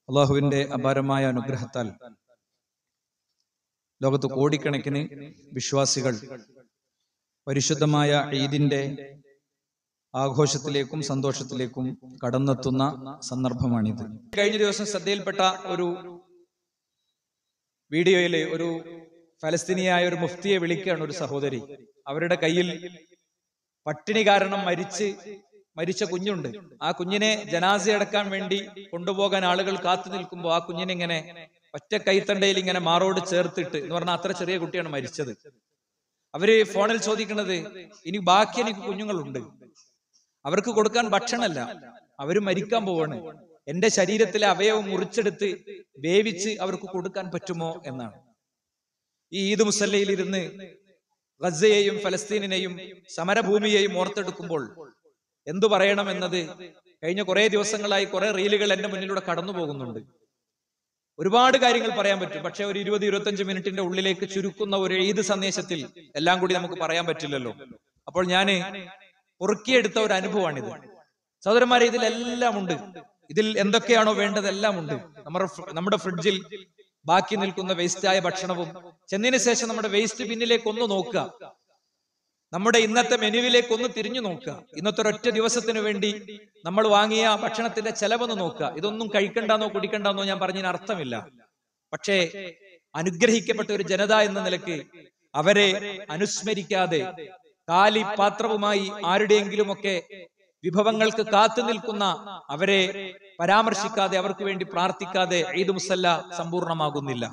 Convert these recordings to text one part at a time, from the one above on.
അള്ളാഹുവിന്റെ അപാരമായ അനുഗ്രഹത്താൽ ലോകത്ത് കോടിക്കണക്കിന് വിശ്വാസികൾ പരിശുദ്ധമായ ഈദിന്റെ ആഘോഷത്തിലേക്കും സന്തോഷത്തിലേക്കും കടന്നെത്തുന്ന സന്ദർഭമാണിത്. കഴിഞ്ഞ ദിവസം ശ്രദ്ധയിൽപ്പെട്ട ഒരു വീഡിയോയില് ഒരു ഫലസ്തീനിയായ ഒരു മുഫ്തിയെ വിളിക്കുകയാണ് ഒരു സഹോദരി. അവരുടെ കയ്യിൽ പട്ടിണി കാരണം മരിച്ച കുഞ്ഞുണ്ട്. ആ കുഞ്ഞിനെ ജനാസ അടക്കാൻ വേണ്ടി കൊണ്ടുപോകാൻ ആളുകൾ കാത്തു നിൽക്കുമ്പോൾ ആ കുഞ്ഞിനെ ഇങ്ങനെ ഒറ്റ കൈത്തണ്ടയിൽ ഇങ്ങനെ മാറോട് ചേർത്തിട്ട്, എന്ന് പറഞ്ഞാൽ അത്ര ചെറിയ കുട്ടിയാണ് മരിച്ചത്. അവര് ഫോണിൽ ചോദിക്കുന്നത്, ഇനി ബാക്കി എനിക്ക് കുഞ്ഞുങ്ങളുണ്ട്, അവർക്ക് കൊടുക്കാൻ ഭക്ഷണമല്ല, അവര് മരിക്കാൻ പോവാണ്, എന്റെ ശരീരത്തിലെ അവയവം മുറിച്ചെടുത്ത് വേവിച്ച് അവർക്ക് കൊടുക്കാൻ പറ്റുമോ എന്നാണ്. ഈ ഈദ് മുസല്ലയിൽ ഇരുന്ന് ഗസയെയും ഫലസ്തീനെയും സമരഭൂമിയെയും ഓർത്തെടുക്കുമ്പോൾ എന്തു പറയണം എന്നത് കഴിഞ്ഞ കുറെ ദിവസങ്ങളായി കുറെ റീലുകൾ എന്റെ മുന്നിലൂടെ കടന്നു പോകുന്നുണ്ട്. ഒരുപാട് കാര്യങ്ങൾ പറയാൻ പറ്റും, പക്ഷെ ഒരു 20-25 മിനിറ്റിന്റെ ഉള്ളിലേക്ക് ചുരുക്കുന്ന ഒരു ഈദ് സന്ദേശത്തിൽ എല്ലാം കൂടി നമുക്ക് പറയാൻ പറ്റില്ലല്ലോ. അപ്പോൾ ഞാന് പൊറുക്കിയെടുത്ത ഒരു അനുഭവമാണിത്. സഹോദരന്മാരെ, ഇതിലെല്ലാം ഉണ്ട്. ഇതിൽ എന്തൊക്കെയാണോ വേണ്ടതെല്ലാം ഉണ്ട്. നമ്മുടെ ഫ്രിഡ്ജിൽ ബാക്കി നിൽക്കുന്ന വേസ്റ്റായ ഭക്ഷണവും, ചെന്നതിന് ശേഷം നമ്മുടെ വേസ്റ്റ് ബിന്നിലേക്ക് ഒന്ന് നോക്കുക, നമ്മുടെ ഇന്നത്തെ മെനുവിലേക്ക് ഒന്ന് തിരിഞ്ഞു നോക്കുക, ഇന്നത്തെ ഒരൊറ്റ ദിവസത്തിന് വേണ്ടി നമ്മൾ വാങ്ങിയ ഭക്ഷണത്തിന്റെ ചെലവൊന്ന് നോക്കുക. ഇതൊന്നും കഴിക്കണ്ടെന്നോ കുടിക്കണ്ടെന്നോ ഞാൻ പറഞ്ഞതിന് അർത്ഥമില്ല. പക്ഷേ അനുഗ്രഹിക്കപ്പെട്ട ഒരു ജനത എന്ന നിലയ്ക്ക് അവരെ അനുസ്മരിക്കാതെ, കാലി പാത്രവുമായി ആരുടെയെങ്കിലുമൊക്കെ വിഭവങ്ങൾക്ക് കാത്തു നിൽക്കുന്ന അവരെ പരാമർശിക്കാതെ, അവർക്ക് വേണ്ടി പ്രാർത്ഥിക്കാതെ ഈദ് മുസല്ല സമ്പൂർണമാകുന്നില്ല.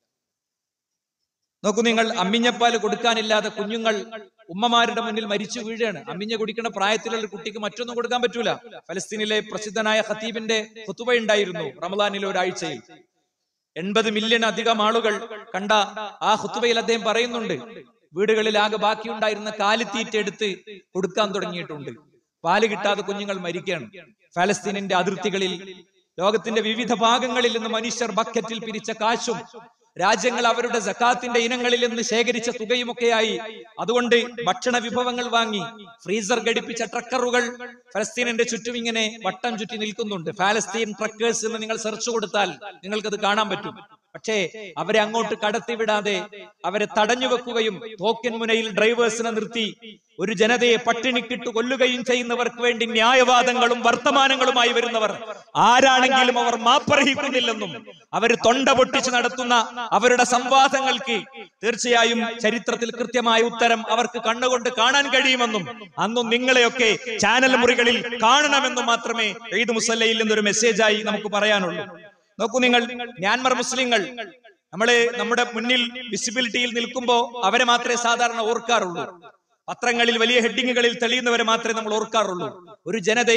നോക്കൂ നിങ്ങൾ, അമ്മിഞ്ഞപ്പാൽ കൊടുക്കാനില്ലാതെ കുഞ്ഞുങ്ങൾ ഉമ്മമാരുടെ മുന്നിൽ മരിച്ചു വീഴുകയാണ്. അമ്മിഞ്ഞ കുടിക്കുന്ന പ്രായത്തിലുള്ള ഒരു കുട്ടിക്ക് മറ്റൊന്നും കൊടുക്കാൻ പറ്റൂല. ഫലസ്തീനിലെ പ്രസിദ്ധനായ ഖതീബിന്റെ ഖുതുബ ഉണ്ടായിരുന്നു റമദാനിലെ ഒരാഴ്ചയിൽ. 80 മില്യൺ അധികം ആളുകൾ കണ്ട ആ ഖുതുബയിൽ അദ്ദേഹം പറയുന്നുണ്ട്, വീടുകളിൽ ആകെ ബാക്കിയുണ്ടായിരുന്ന കാലിത്തീറ്റ എടുത്ത് കൊടുക്കാൻ തുടങ്ങിയിട്ടുണ്ട്. പാല് കിട്ടാതെ കുഞ്ഞുങ്ങൾ മരിക്കുകയാണ്. ഫലസ്തീനിന്റെ അതിർത്തികളിൽ, ലോകത്തിന്റെ വിവിധ ഭാഗങ്ങളിൽ നിന്ന് മനുഷ്യർ ബക്കറ്റിൽ പിരിച്ച കാശും രാജ്യങ്ങൾ അവരുടെ സക്കാത്തിന്റെ ഇനങ്ങളിൽ നിന്ന് ശേഖരിച്ച തുകയുമൊക്കെയായി അതുകൊണ്ട് ഭക്ഷണ വിഭവങ്ങൾ വാങ്ങി ഫ്രീസർ ഘടിപ്പിച്ച ട്രക്കറുകൾ ഫലസ്തീനിന്റെ ചുറ്റും ഇങ്ങനെ വട്ടം ചുറ്റി നിൽക്കുന്നുണ്ട്. ഫലസ്തീൻ ട്രക്കേഴ്സ് എന്ന് നിങ്ങൾ സെർച്ച് കൊടുത്താൽ നിങ്ങൾക്കത് കാണാൻ പറ്റും. പക്ഷേ അവരെ അങ്ങോട്ട് കടത്തിവിടാതെ അവരെ തടഞ്ഞു വെക്കുകയും തോക്കിൻ മുനയിൽ ഡ്രൈവേഴ്സിനെ നിർത്തി ഒരു ജനതയെ പട്ടിണിക്കിട്ട് കൊല്ലുകയും ചെയ്യുന്നവർക്ക് വേണ്ടി ന്യായവാദങ്ങളും വർത്തമാനങ്ങളുമായി വരുന്നവർ ആരാണെങ്കിലും അവർ മാപ്പർഹിക്കുന്നില്ലെന്നും അവർ തൊണ്ട പൊട്ടിച്ച് നടത്തുന്ന അവരുടെ സംവാദങ്ങൾക്ക് തീർച്ചയായും ചരിത്രത്തിൽ കൃത്യമായ ഉത്തരം അവർക്ക് കണ്ണുകൊണ്ട് കാണാൻ കഴിയുമെന്നും അന്നും നിങ്ങളെയൊക്കെ ചാനൽ മുറികളിൽ കാണണമെന്നും മാത്രമേ ഈദ് മുസല്ലയിൽ നിന്നൊരു മെസ്സേജായി നമുക്ക് പറയാനുള്ളൂ. നോക്കൂ നിങ്ങൾ, മ്യാൻമർ മുസ്ലിങ്ങൾ നമ്മുടെ മുന്നിൽ വിസിബിലിറ്റിയിൽ നിൽക്കുമ്പോ അവരെ മാത്രമേ സാധാരണ ഓർക്കാറുള്ളൂ. പത്രങ്ങളിൽ വലിയ ഹെഡിങ്ങുകളിൽ തെളിയുന്നവരെ മാത്രമേ നമ്മൾ ഓർക്കാറുള്ളൂ. ഒരു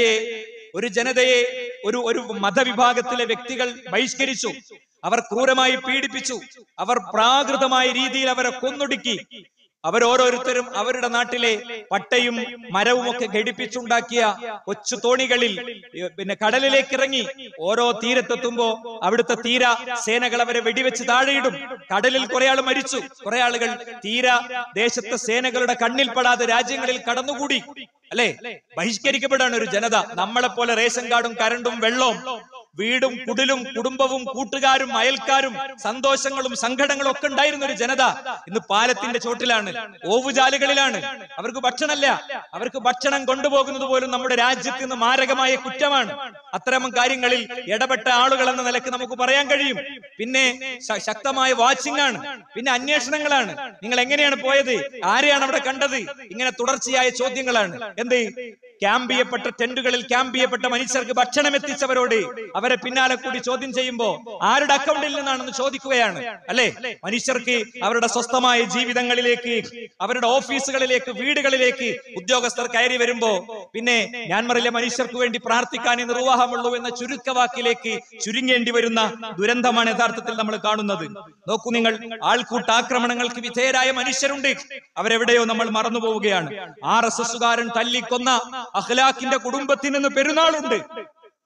ജനതയെ ഒരു മതവിഭാഗത്തിലെ വ്യക്തികൾ ബഹിഷ്കരിച്ചു, അവർ ക്രൂരമായി പീഡിപ്പിച്ചു, അവർ പ്രാകൃതമായ രീതിയിൽ അവരെ കൊന്നൊടുക്കി. അവരോരോരുത്തരും അവരുടെ നാട്ടിലെ പട്ടയും മരവും ഒക്കെ ഘടിപ്പിച്ചുണ്ടാക്കിയ കൊച്ചു തോണികളിൽ കടലിലേക്ക് ഇറങ്ങി. ഓരോ തീരത്തെത്തുമ്പോ അവിടുത്തെ തീര സേനകൾ അവരെ വെടിവെച്ച് താഴെയിടും. കടലിൽ കുറെ ആൾ മരിച്ചു, കുറെ ആളുകൾ തീര ദേശത്തെ സേനകളുടെ കണ്ണിൽപ്പെടാതെ രാജ്യങ്ങളിൽ കടന്നുകൂടി. അല്ലെ, ബഹിഷ്കരിക്കപ്പെടാണ് ഒരു ജനത. നമ്മളെപ്പോലെ റേഷൻ കാർഡും കരണ്ടും വെള്ളവും വീടും കുടിലും കുടുംബവും കൂട്ടുകാരും അയൽക്കാരും സന്തോഷങ്ങളും സങ്കടങ്ങളും ഒക്കെ ഉണ്ടായിരുന്ന ഒരു ജനത ഇന്ന് പാലത്തിന്റെ ചോട്ടിലാണ്, ഓവുചാലുകളിലാണ്. അവർക്ക് ഭക്ഷണമല്ല. അവർക്ക് ഭക്ഷണം കൊണ്ടുപോകുന്നത് പോലും നമ്മുടെ രാജ്യത്ത് നിന്ന് മാരകമായ കുറ്റമാണ്. അത്തരം കാര്യങ്ങളിൽ ഇടപെട്ട ആളുകൾ എന്ന നിലക്ക് നമുക്ക് പറയാൻ കഴിയും. പിന്നെ ശക്തമായ വാച്ചിങ് ആണ്, പിന്നെ അന്വേഷണങ്ങളാണ്. നിങ്ങൾ എങ്ങനെയാണ് പോയത്, ആരെയാണ് അവിടെ കണ്ടത്, ഇങ്ങനെ തുടർച്ചയായ ചോദ്യങ്ങളാണ്. എന്ത്, ക്യാമ്പ് ചെയ്യപ്പെട്ട ടെന്റുകളിൽ ക്യാമ്പ് ചെയ്യപ്പെട്ട മനുഷ്യർക്ക് ഭക്ഷണം എത്തിച്ചവരോട് അവരെ പിന്നാലെ കൂടി ചോദ്യം ചെയ്യുമ്പോ ആരുടെ അക്കൗണ്ടിൽ നിന്നാണെന്ന് ചോദിക്കുകയാണ്. അല്ലെ, മനുഷ്യർക്ക് അവരുടെ സ്വസ്ഥമായ ജീവിതങ്ങളിലേക്ക്, അവരുടെ ഓഫീസുകളിലേക്ക്, വീടുകളിലേക്ക് ഉദ്യോഗസ്ഥർ കയറി വരുമ്പോ പിന്നെ മ്യാൻമറിലെ മനുഷ്യർക്ക് വേണ്ടി പ്രാർത്ഥിക്കാനേ നിർവാഹമുള്ളൂ എന്ന ചുരുക്കവാക്കിലേക്ക് ചുരുങ്ങേണ്ടി വരുന്ന ദുരന്തമാണ് യഥാർത്ഥത്തിൽ നമ്മൾ കാണുന്നത്. നോക്കൂ നിങ്ങൾ, ആൾക്കൂട്ടാക്രമണങ്ങൾക്ക് വിധേയരായ മനുഷ്യരുണ്ട്, അവരെവിടെയോ നമ്മൾ മറന്നു പോവുകയാണ്. RSSകാരൻ തല്ലിക്കൊന്ന അഖ്ലാഖിന്റെ കുടുംബത്തിൽ നിന്ന് പെരുന്നാളുണ്ട്.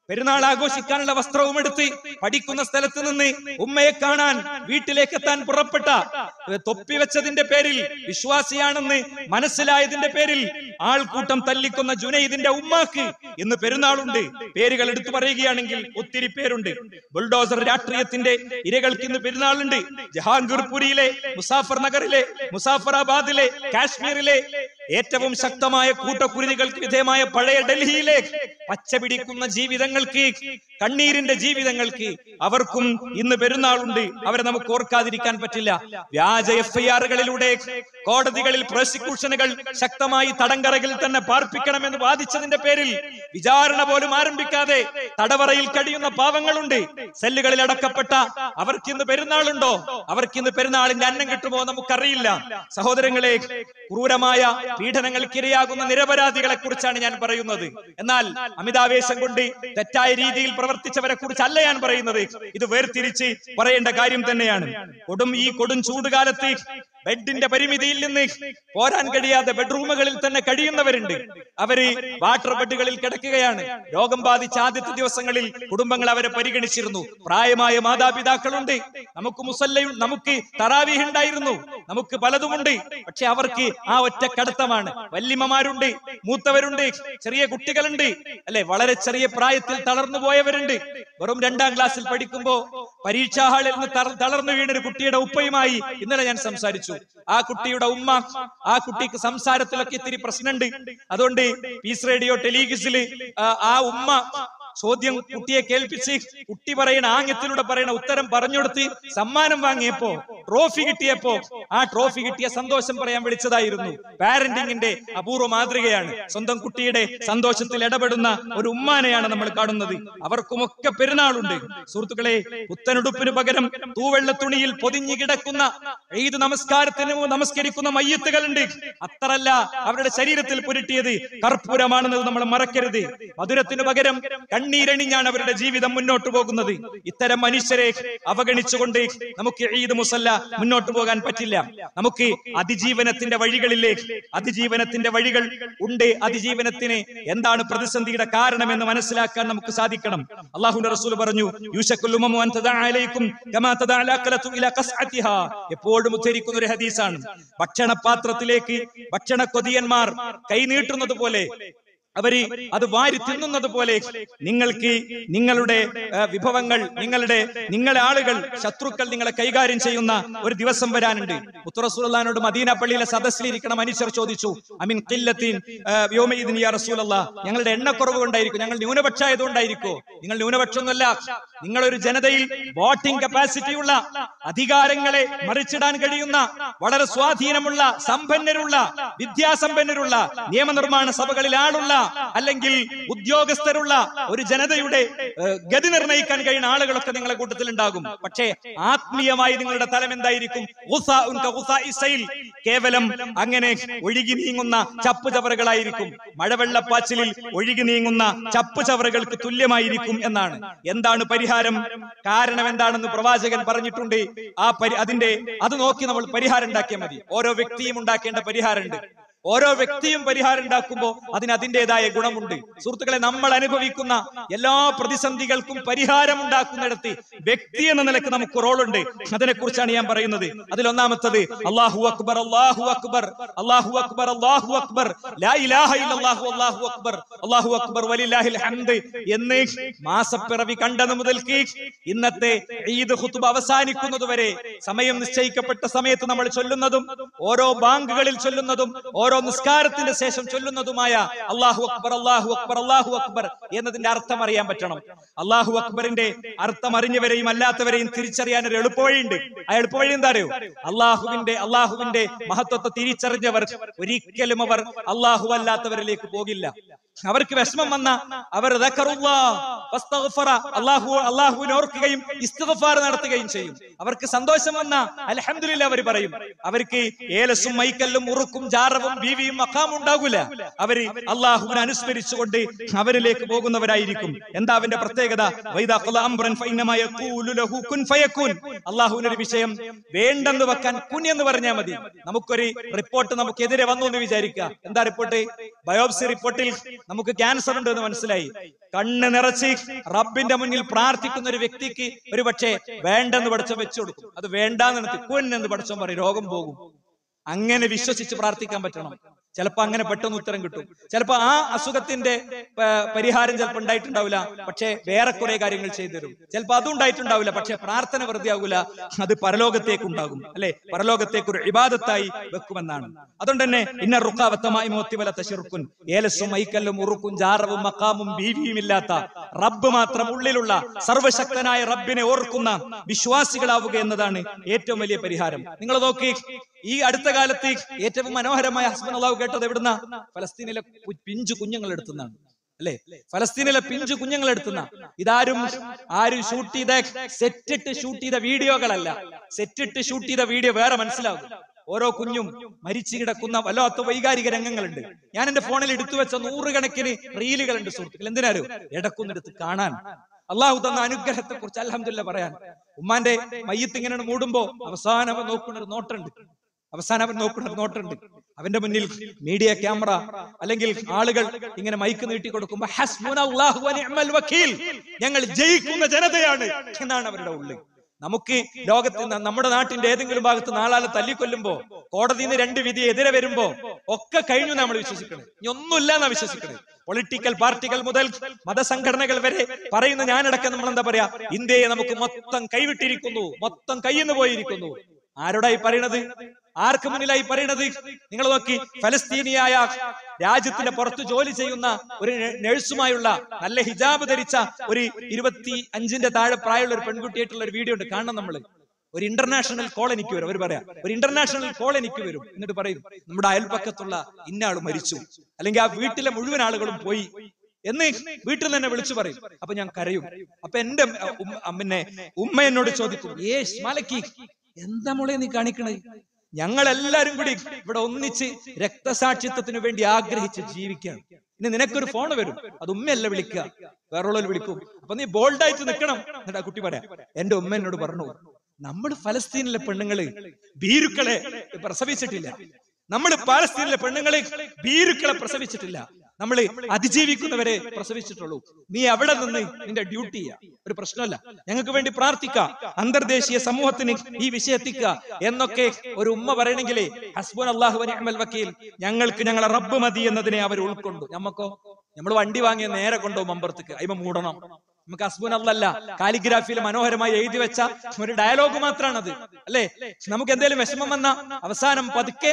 പെരുന്നാൾ ആഘോഷിക്കാനുള്ള വസ്ത്രവും എടുത്ത് പഠിക്കുന്ന സ്ഥലത്ത് നിന്ന് ഉമ്മയെ കാണാൻ വീട്ടിലേക്ക് എത്താൻ പുറപ്പെട്ട, തൊപ്പി വെച്ചതിന്റെ പേരിൽ, വിശ്വാസിയാണെന്ന് മനസ്സിലായതിന്റെ പേരിൽ ആൾക്കൂട്ടം തല്ലിക്കുന്ന ജുനൈദിന്റെ ഉമ്മാക്ക് ഇന്ന് പെരുന്നാളുണ്ട്. പേരുകൾ എടുത്തു പറയുകയാണെങ്കിൽ ഒത്തിരി പേരുണ്ട്. ബുൾഡോസർ രാഷ്ട്രീയത്തിന്റെ ഇരകൾക്ക് ഇന്ന് പെരുന്നാളുണ്ട്. ജഹാംഗീർപുരിയിലെ, മുസാഫർ നഗറിലെ, മുസാഫറാബാദിലെ, കാശ്മീരിലെ ഏറ്റവും ശക്തമായ കൂട്ടക്കുരുതികൾക്ക് വിധേയമായ പഴയ ഡൽഹിയിലെ പച്ചപിടിക്കുന്ന ജീവിതങ്ങൾക്ക്, കണ്ണീരിന്റെ ജീവിതങ്ങൾക്ക് അവർക്കും ഇന്ന് പെരുന്നാളുണ്ട്. അവരെ നമുക്ക് ഓർക്കാതിരിക്കാൻ പറ്റില്ല. വ്യാജ FIR-കളിലൂടെ കോടതികളിൽ പ്രോസിക്യൂഷനുകൾ ശക്തമായി തടങ്കറകളിൽ തന്നെ പാർപ്പിക്കണമെന്ന് വാദിച്ചതിന്റെ പേരിൽ വിചാരണ പോലും ആരംഭിക്കാതെ തടവറയിൽ കഴിയുന്ന പാവങ്ങളുണ്ട്. സെല്ലുകളിൽ അടക്കപ്പെട്ട അവർക്കിന്ന് പെരുന്നാളുണ്ടോ? അവർക്കിന്ന് പെരുന്നാളിന്റെ അന്നം കിട്ടുമോ നമുക്കറിയില്ല. സഹോദരങ്ങളെ, ക്രൂരമായ പീഡനങ്ങൾക്കിരയാകുന്ന നിരപരാധികളെ കുറിച്ചാണ് ഞാൻ പറയുന്നത്. എന്നാൽ അമിതാവേശം കൊണ്ട് തെറ്റായ രീതിയിൽ പ്രവർത്തിച്ചവരെ കുറിച്ചല്ല ഞാൻ പറയുന്നത്. ഇത് വേർതിരിച്ച് പറയേണ്ട കാര്യം തന്നെയാണ്. ഈ കൊടും ചൂടുകാലത്ത് ബെഡിന്റെ പരിമിതിയിൽ നിന്ന് പോരാൻ കഴിയാതെ ബെഡ്റൂമുകളിൽ തന്നെ കഴിയുന്നവരുണ്ട്. അവര് വാട്ടർ ബെഡുകളിൽ കിടക്കുകയാണ്. രോഗം ബാധിച്ച ആദ്യത്തെ ദിവസങ്ങളിൽ കുടുംബങ്ങൾ അവരെ പരിഗണിച്ചിരുന്നു. പ്രായമായ മാതാപിതാക്കളുണ്ട്. നമുക്ക് മുസല്ലയും, നമുക്ക് തറാവീഹ് ഉണ്ടായിരുന്നു, നമുക്ക് പലതുമുണ്ട്. പക്ഷെ അവർക്ക് ആ ഒറ്റ കടത്തമാണ്. വല്യമ്മമാരുണ്ട്, മൂത്തവരുണ്ട്, ചെറിയ കുട്ടികളുണ്ട്, അല്ലെ, വളരെ ചെറിയ പ്രായത്തിൽ തളർന്നു പോയവരുണ്ട്. വെറും 2ാം ക്ലാസ്സിൽ പഠിക്കുമ്പോ പരീക്ഷാ ഹാളിൽ നിന്ന് തളർന്നു വീണൊരു കുട്ടിയുടെ ഉപ്പയുമായി ഇന്നലെ ഞാൻ സംസാരിച്ചു. ആ കുട്ടിയുടെ ഉമ്മ, ആ കുട്ടിക്ക് സംസാരത്തിലൊക്കെ ഇത്തിരി പ്രശ്നമുണ്ട്. അതുകൊണ്ട് പീസ് റേഡിയോ ടെലിവിഷനിൽ ആ ഉമ്മ ചോദ്യം കുട്ടിയെ കേൾപ്പിച്ച് കുട്ടി പറയണ ആംഗ്യത്തിലൂടെ പറയണ ഉത്തരം പറഞ്ഞുകൊടുത്ത് സമ്മാനം വാങ്ങിയപ്പോ, ട്രോഫി കിട്ടിയപ്പോ ആ ട്രോഫി കിട്ടിയ സന്തോഷം പറയാൻ വിളിച്ചതായിരുന്നു. പാരന്റിങ്ങിന്റെ അപൂർവ മാതൃകയാണ്. സ്വന്തം കുട്ടിയുടെ സന്തോഷത്തിൽ ഇടപെടുന്ന ഒരു ഉമ്മാനെയാണ് നമ്മൾ കാണുന്നത്. അവർക്കുമൊക്കെ പെരുന്നാളുണ്ട്. സുഹൃത്തുക്കളെ, പുത്തനുടുപ്പിന് പകരം തൂവെള്ള തുണിയിൽ പൊതിഞ്ഞു കിടക്കുന്ന, ഈദ് നമസ്കാരത്തിന് നമസ്കരിക്കുന്ന മയ്യത്തുകളുണ്ട്. അത്രല്ല, അവരുടെ ശരീരത്തിൽ പുരട്ടിയത് കർപ്പൂരമാണെന്നത് നമ്മൾ മറക്കരുത്. മധുരത്തിന് പകരം കണ്ണീരണിഞ്ഞാണ് അവരുടെ ജീവിതം മുന്നോട്ട് പോകുന്നത്. ഇത്തരം മനുഷ്യരെ അവഗണിച്ചുകൊണ്ട് നമുക്ക് ഈദ് മുസല്ല മുന്നോട്ട് പോകാൻ പറ്റില്ല. നമുക്ക് അതിജീവനത്തിന്റെ വഴികൾ ഉണ്ട്. അതിജീവനത്തിന് എന്താണ് പ്രതിസന്ധിയുടെ കാരണമെന്ന് മനസ്സിലാക്കാൻ നമുക്ക് സാധിക്കണം. അല്ലാഹുവിന്റെ റസൂൽ പറഞ്ഞു, എപ്പോഴും ഉദ്ധരിക്കുന്ന ഒരു ഹദീസാണ്. ഭക്ഷണപാത്രത്തിലേക്ക് ഭക്ഷണ കൊതിയന്മാർ കൈ നീട്ടുന്നത് പോലെ, അവര് അത് വാരി തിന്നുന്നത് പോലെ നിങ്ങൾക്ക് നിങ്ങളുടെ വിഭവങ്ങൾ, നിങ്ങളെ ആളുകൾ, ശത്രുക്കൾ നിങ്ങളെ കൈകാര്യം ചെയ്യുന്ന ഒരു ദിവസം വരാനുണ്ട്. മുത്ത് റസൂലുള്ളാഹിനോട് മദീന പള്ളിയിലെ സദസ്സിലിരിക്കുന്ന മനുഷ്യർ ചോദിച്ചു, അമിൻ ഖില്ലത്തിൻ യൗമഇദിൻ യാ റസൂലല്ലാഹ്, ഞങ്ങളുടെ എണ്ണക്കുറവ് കൊണ്ടായിരിക്കും, ഞങ്ങൾ ന്യൂനപക്ഷമായതുകൊണ്ടായിരിക്കോ? നിങ്ങൾ ന്യൂനപക്ഷമൊന്നുമല്ല. നിങ്ങളൊരു ജനതയിൽ വോട്ടിംഗ് കപ്പാസിറ്റി ഉള്ള, അധികാരങ്ങളെ മറിച്ചിടാൻ കഴിയുന്ന, വളരെ സ്വാധീനമുള്ള, സമ്പന്നരുള്ള, വിദ്യാസമ്പന്നരുള്ള, നിയമനിർമ്മാണ സഭകളിൽ ആളുള്ള, അല്ലെങ്കിൽ ഉദ്യോഗസ്ഥരുള്ള ഒരു ജനതയുടെ ഗതി നിർണ്ണയിക്കാൻ കഴിയുന്ന ആളുകളൊക്കെ നിങ്ങളുടെ കൂട്ടത്തിൽ ഉണ്ടാകും. പക്ഷേ ആത്മീയമായി നിങ്ങളുടെ തലം എന്തായിരിക്കും? കേവലം അങ്ങനെ ഒഴുകി നീങ്ങുന്ന ചപ്പ് ചവറുകളായിരിക്കും. മഴവെള്ളപ്പാച്ചിലിൽ ഒഴുകി നീങ്ങുന്ന ചപ്പ് ചവറുകൾക്ക് തുല്യമായിരിക്കും എന്നാണ്. എന്താണ് പരിഹാരം? കാരണം എന്താണെന്ന് പ്രവാചകൻ പറഞ്ഞിട്ടുണ്ട്. അത് നോക്കി നമ്മൾ പരിഹാരം ഉണ്ടാക്കിയാൽ മതി. ഓരോ വ്യക്തിയും ഉണ്ടാക്കേണ്ട പരിഹാരമുണ്ട്. ഓരോ വ്യക്തിയും പരിഹാരം ഉണ്ടാക്കുമ്പോൾ അതിന് അതിൻ്റെതായ ഗുണമുണ്ട്. സുഹൃത്തുക്കളെ, നമ്മൾ അനുഭവിക്കുന്ന എല്ലാ പ്രതിസന്ധികൾക്കും പരിഹാരം ഉണ്ടാക്കുന്നിടത്ത് വ്യക്തി എന്ന നിലക്ക് നമുക്ക് റോളുണ്ട്. അതിനെക്കുറിച്ചാണ് ഞാൻ പറയുന്നത്. അതിലൊന്നാമത്തത് അല്ലാഹു അക്ബർ, അല്ലാഹു അക്ബർ, അല്ലാഹു അക്ബർ, അല്ലാഹു അക്ബർ, ലാ ഇലാഹ ഇല്ലല്ലാഹു അല്ലാഹു അക്ബർ, അല്ലാഹു അക്ബർ വലില്ലാഹിൽ ഹംദ് എന്ന് മാസപ്പിറവി കണ്ടത് മുതൽക്ക് ഇന്നത്തെ ഈദ് ഖുത്ബ അവസാനിക്കുന്നത് വരെ സമയം നിശ്ചയിക്കപ്പെട്ട സമയത്ത് നമ്മൾ ചൊല്ലുന്നതും, ഓരോ ബാങ്കുകളിൽ ചൊല്ലുന്നതും, ഓരോ നിസ്കാരത്തിന്റെ ശേഷം ചൊല്ലുന്നതുമായ അല്ലാഹു അക്ബർ, അല്ലാഹു അക്ബർ, അല്ലാഹു അക്ബർ എന്നതിന്റെ അർത്ഥം അറിയാൻ പറ്റണം. അല്ലാഹു അക്ബറിന്റെ അർത്ഥം അറിഞ്ഞവരെയും അല്ലാത്തവരെയും തിരിച്ചറിയാൻ ഒരു എളുപ്പവഴിയുണ്ട്. ആ എളുപ്പവഴി എന്താ അറിയോ? അല്ലാഹുവിന്റെ മഹത്വത്തെ തിരിച്ചറിഞ്ഞവർ ഒരിക്കലും അവർ അല്ലാഹു അല്ലാത്തവരിലേക്ക് പോകില്ല. അവർക്ക് വിഷമം വന്ന അവർ അല്ലാഹുവിനെ ഓർക്കുകയും ഇസ്തിഗ്ഫാർ നടത്തുകയും ചെയ്യും. അവർക്ക് സന്തോഷം വന്ന അൽഹംദുലില്ലാ അവർ പറയും. അവർക്ക് ഏലസും മൈക്കല്ലും ഉറുക്കും ജാറവും ബീവിയും മഖാമും ഉണ്ടാകൂല. അവര് അല്ലാഹുവിനെ അനുസ്മരിച്ചുകൊണ്ട് അവരിലേക്ക് പോകുന്നവരായിരിക്കും. എന്താ അവന്റെ പ്രത്യേകത? അല്ലാഹുവിനൊരു വിഷയം വേണ്ടെന്ന് വെക്കാൻ കുൻ എന്ന് പറഞ്ഞാൽ മതി. നമുക്കൊരു റിപ്പോർട്ട് നമുക്കെതിരെ വന്നു എന്ന് വിചാരിക്കുക. എന്താ റിപ്പോർട്ട്? ബയോപ്സി റിപ്പോർട്ടിൽ നമുക്ക് ക്യാൻസർ ഉണ്ട് എന്ന് മനസ്സിലായി. കണ്ണ് നിറച്ച് റബ്ബിന്റെ മുന്നിൽ പ്രാർത്ഥിക്കുന്ന ഒരു വ്യക്തിക്ക് ഒരു പക്ഷേ വേണ്ടെന്ന് പഠിച്ചോ വെച്ചു കൊടുക്കും. അത് വേണ്ടാന്ന് തിക്കുവെന്ന് പഠിച്ചോ പറയും, രോഗം പോകും. അങ്ങനെ വിശ്വസിച്ച് പ്രാർത്ഥിക്കാൻ പറ്റണം. ചിലപ്പോ അങ്ങനെ പെട്ടെന്ന് ഉത്തരം കിട്ടും. ചിലപ്പോ ആ അസുഖത്തിന്റെ പരിഹാരം ചിലപ്പോൾ ഉണ്ടായിട്ടുണ്ടാവില്ല, പക്ഷെ വേറെ കുറെ കാര്യങ്ങൾ ചെയ്തു തരും. ചിലപ്പോ അതും ഉണ്ടായിട്ടുണ്ടാവില്ല, പക്ഷെ പ്രാർത്ഥന വെറുതെ ആകൂല, അത് പരലോകത്തേക്ക് ഉണ്ടാകും. അല്ലെ, പരലോകത്തേക്ക് ഒരു ഇബാദത്തായി വെക്കുമെന്നാണ്. അതുകൊണ്ട് തന്നെ ഇന്ന റുക്കാവത്തമായി മോത്തിവല തശിർക്കുൻ ഏലസും ഐക്കല്ലും ഉറുക്കും ജാറവും മക്കാമും ബീവിയും ഇല്ലാത്ത റബ്ബ് മാത്രം ഉള്ളിലുള്ള സർവശക്തനായ റബ്ബിനെ ഓർക്കുന്ന വിശ്വാസികളാവുക എന്നതാണ് ഏറ്റവും വലിയ പരിഹാരം. നിങ്ങൾ നോക്കി, ഈ അടുത്ത കാലത്ത് ഏറ്റവും മനോഹരമായ ഹസ്ബുനല്ലാഹു കേട്ടത് എവിടുന്ന? ഫലസ്തീനിലെ പിഞ്ചു കുഞ്ഞുങ്ങൾ എടുത്തുന്നാണ്. അല്ലെ, ഫലസ്തീനിലെ പിഞ്ചു കുഞ്ഞുങ്ങൾ എടുത്തുന്ന. ഇതാരും ഷൂട്ട് ചെയ്ത സെറ്റിട്ട് ഷൂട്ട് ചെയ്ത വീഡിയോകളല്ല. സെറ്റിട്ട് ഷൂട്ട് ചെയ്ത വീഡിയോ വേറെ മനസ്സിലാകും. ഓരോ കുഞ്ഞും മരിച്ചു കിടക്കുന്ന വല്ലാത്ത വൈകാരിക രംഗങ്ങളുണ്ട്. ഞാൻ എന്റെ ഫോണിൽ എടുത്തു വെച്ച 100 കണക്കിന് റീലുകളുണ്ട് സുഹൃത്തുക്കൾ. എന്തിനാരും ഇടക്കൊന്നെടുത്ത് കാണാൻ. അള്ളാഹു തന്ന അനുഗ്രഹത്തെ കുറിച്ച് അൽഹംദുലില്ലാഹ് പറയാൻ. ഉമ്മാന്റെ മയ്യത്ത് ഇങ്ങനെ മൂടുമ്പോ അവസാനം അവൻ നോക്കുന്ന ഒരു നോട്ടുണ്ട്. അവന്റെ മുന്നിൽ മീഡിയ ക്യാമറ അല്ലെങ്കിൽ ആളുകൾ ഇങ്ങനെ മൈക്ക് നീട്ടി കൊടുക്കുമ്പോ ഹസ്ബുനല്ലാഹു വ നിഅമൽ വക്കീൽ, ഞങ്ങൾ ജയിക്കുന്ന ജനതയാണ് എന്നാണ് അവരുടെ ഉള്ളിൽ. നമുക്ക് ലോകത്ത് നമ്മുടെ നാട്ടിന്റെ ഏതെങ്കിലും ഭാഗത്ത് നാളാലെ തല്ലിക്കൊല്ലുമ്പോ കോടതിയിൽ നിന്ന് 2 വിധി എതിരെ വരുമ്പോ ഒക്കെ കഴിഞ്ഞു നമ്മൾ വിശ്വസിക്കണം. ഇനി ഒന്നുമില്ല എന്നാ വിശ്വസിക്കണം. പൊളിറ്റിക്കൽ പാർട്ടികൾ മുതൽ മതസംഘടനകൾ വരെ പറയുന്ന ഞാനടക്കം നമ്മൾ എന്താ പറയാ, ഇന്ത്യയെ നമുക്ക് മൊത്തം കൈവിട്ടിരിക്കുന്നു, മൊത്തം കയ്യിന്ന് പോയിരിക്കുന്നു. ആരോടായി പറയണത്? ആർക്ക് മുന്നിലായി പറയണത്? നിങ്ങൾ നോക്കി, ഫലസ്തീനിയായ രാജ്യത്തിന്റെ പുറത്ത് ജോലി ചെയ്യുന്ന ഒരു നഴ്സുമായുള്ള നല്ല ഹിജാബ് ധരിച്ച ഒരു 25 താഴെ പ്രായമുള്ള ഒരു പെൺകുട്ടിയായിട്ടുള്ള ഒരു വീഡിയോ ഉണ്ട്, കാണണം നമ്മള്. ഒരു ഇന്റർനാഷണൽ കോൾ എനിക്ക് വരും, അവർ പറയാം ഒരു ഇന്റർനാഷണൽ കോൾ എനിക്ക് വരും, എന്നിട്ട് പറയും നമ്മുടെ അയൽപക്കത്തുള്ള ഇന്നയാൾ മരിച്ചു, അല്ലെങ്കിൽ ആ വീട്ടിലെ മുഴുവൻ ആളുകളും പോയി എന്ന് വീട്ടിൽ നിന്ന് തന്നെ വിളിച്ചു പറയും. അപ്പൊ ഞാൻ കരയും. അപ്പൊ എന്റെ ഉമ്മ എന്നോട് ചോദിക്കും, മാലക്കി എന്താ മോളെ നീ കാണിക്കണേ? ഞങ്ങളെല്ലാരും കൂടി ഇവിടെ ഒന്നിച്ച് രക്തസാക്ഷിത്വത്തിന് വേണ്ടി ആഗ്രഹിച്ച് ജീവിക്കുകയാണ്. ഇനി നിനക്കൊരു ഫോൺ വരും, അത് ഉമ്മയല്ല വിളിക്കുക, വേറുള്ളവർ വിളിക്കും. അപ്പൊ നീ ബോൾഡായിട്ട് നിൽക്കണം. എന്നിട്ട് ആ കുട്ടി പറയാം, എന്റെ ഉമ്മ എന്നോട് പറഞ്ഞു, നമ്മൾ ഫലസ്തീനിലെ പെണ്ണുങ്ങള് ഭീരുക്കളെ പ്രസവിച്ചിട്ടില്ല, നമ്മൾ പാലസ്തീനിലെ പെണ്ണുങ്ങളെ ഭീരുക്കളെ പ്രസവിച്ചിട്ടില്ല, നമ്മൾ അതിജീവിക്കുന്നവരെ പ്രസവിച്ചിട്ടുള്ളൂ. നീ അവിടെ നിന്ന് നിന്റെ ഡ്യൂട്ടി ചെയ്യാ, ഒരു പ്രശ്നമല്ല, ഞങ്ങൾക്ക് വേണ്ടി പ്രാർത്ഥിക്കാം, അന്തർദേശീയ സമൂഹത്തിന് ഈ വിഷയം എത്തിക്കുക എന്നൊക്കെ ഒരു ഉമ്മ പറയണമെങ്കിലേ ഹസ്ബുനല്ലാഹു വ നിഅമൽ വക്കീൽ, ഞങ്ങൾക്ക് ഞങ്ങളെ റബ്ബ് മതി എന്നതിനെ അവർ ഉൾക്കൊണ്ടു. നമ്മക്കോ, നമ്മൾ വണ്ടി വാങ്ങിയ നേരെ കൊണ്ടുപോകും അമ്പർത്തേക്ക്, അയിമ മൂടണം. നമുക്ക് ഹസ്ബുനല്ലാഹ് അല്ല, കാലിഗ്രാഫിയിൽ മനോഹരമായി എഴുതി വെച്ച ഒരു ഡയലോഗ് മാത്രമാണത്. അല്ലെ, നമുക്ക് എന്തെങ്കിലും വിഷമം വന്ന അവസാനം പതുക്കെ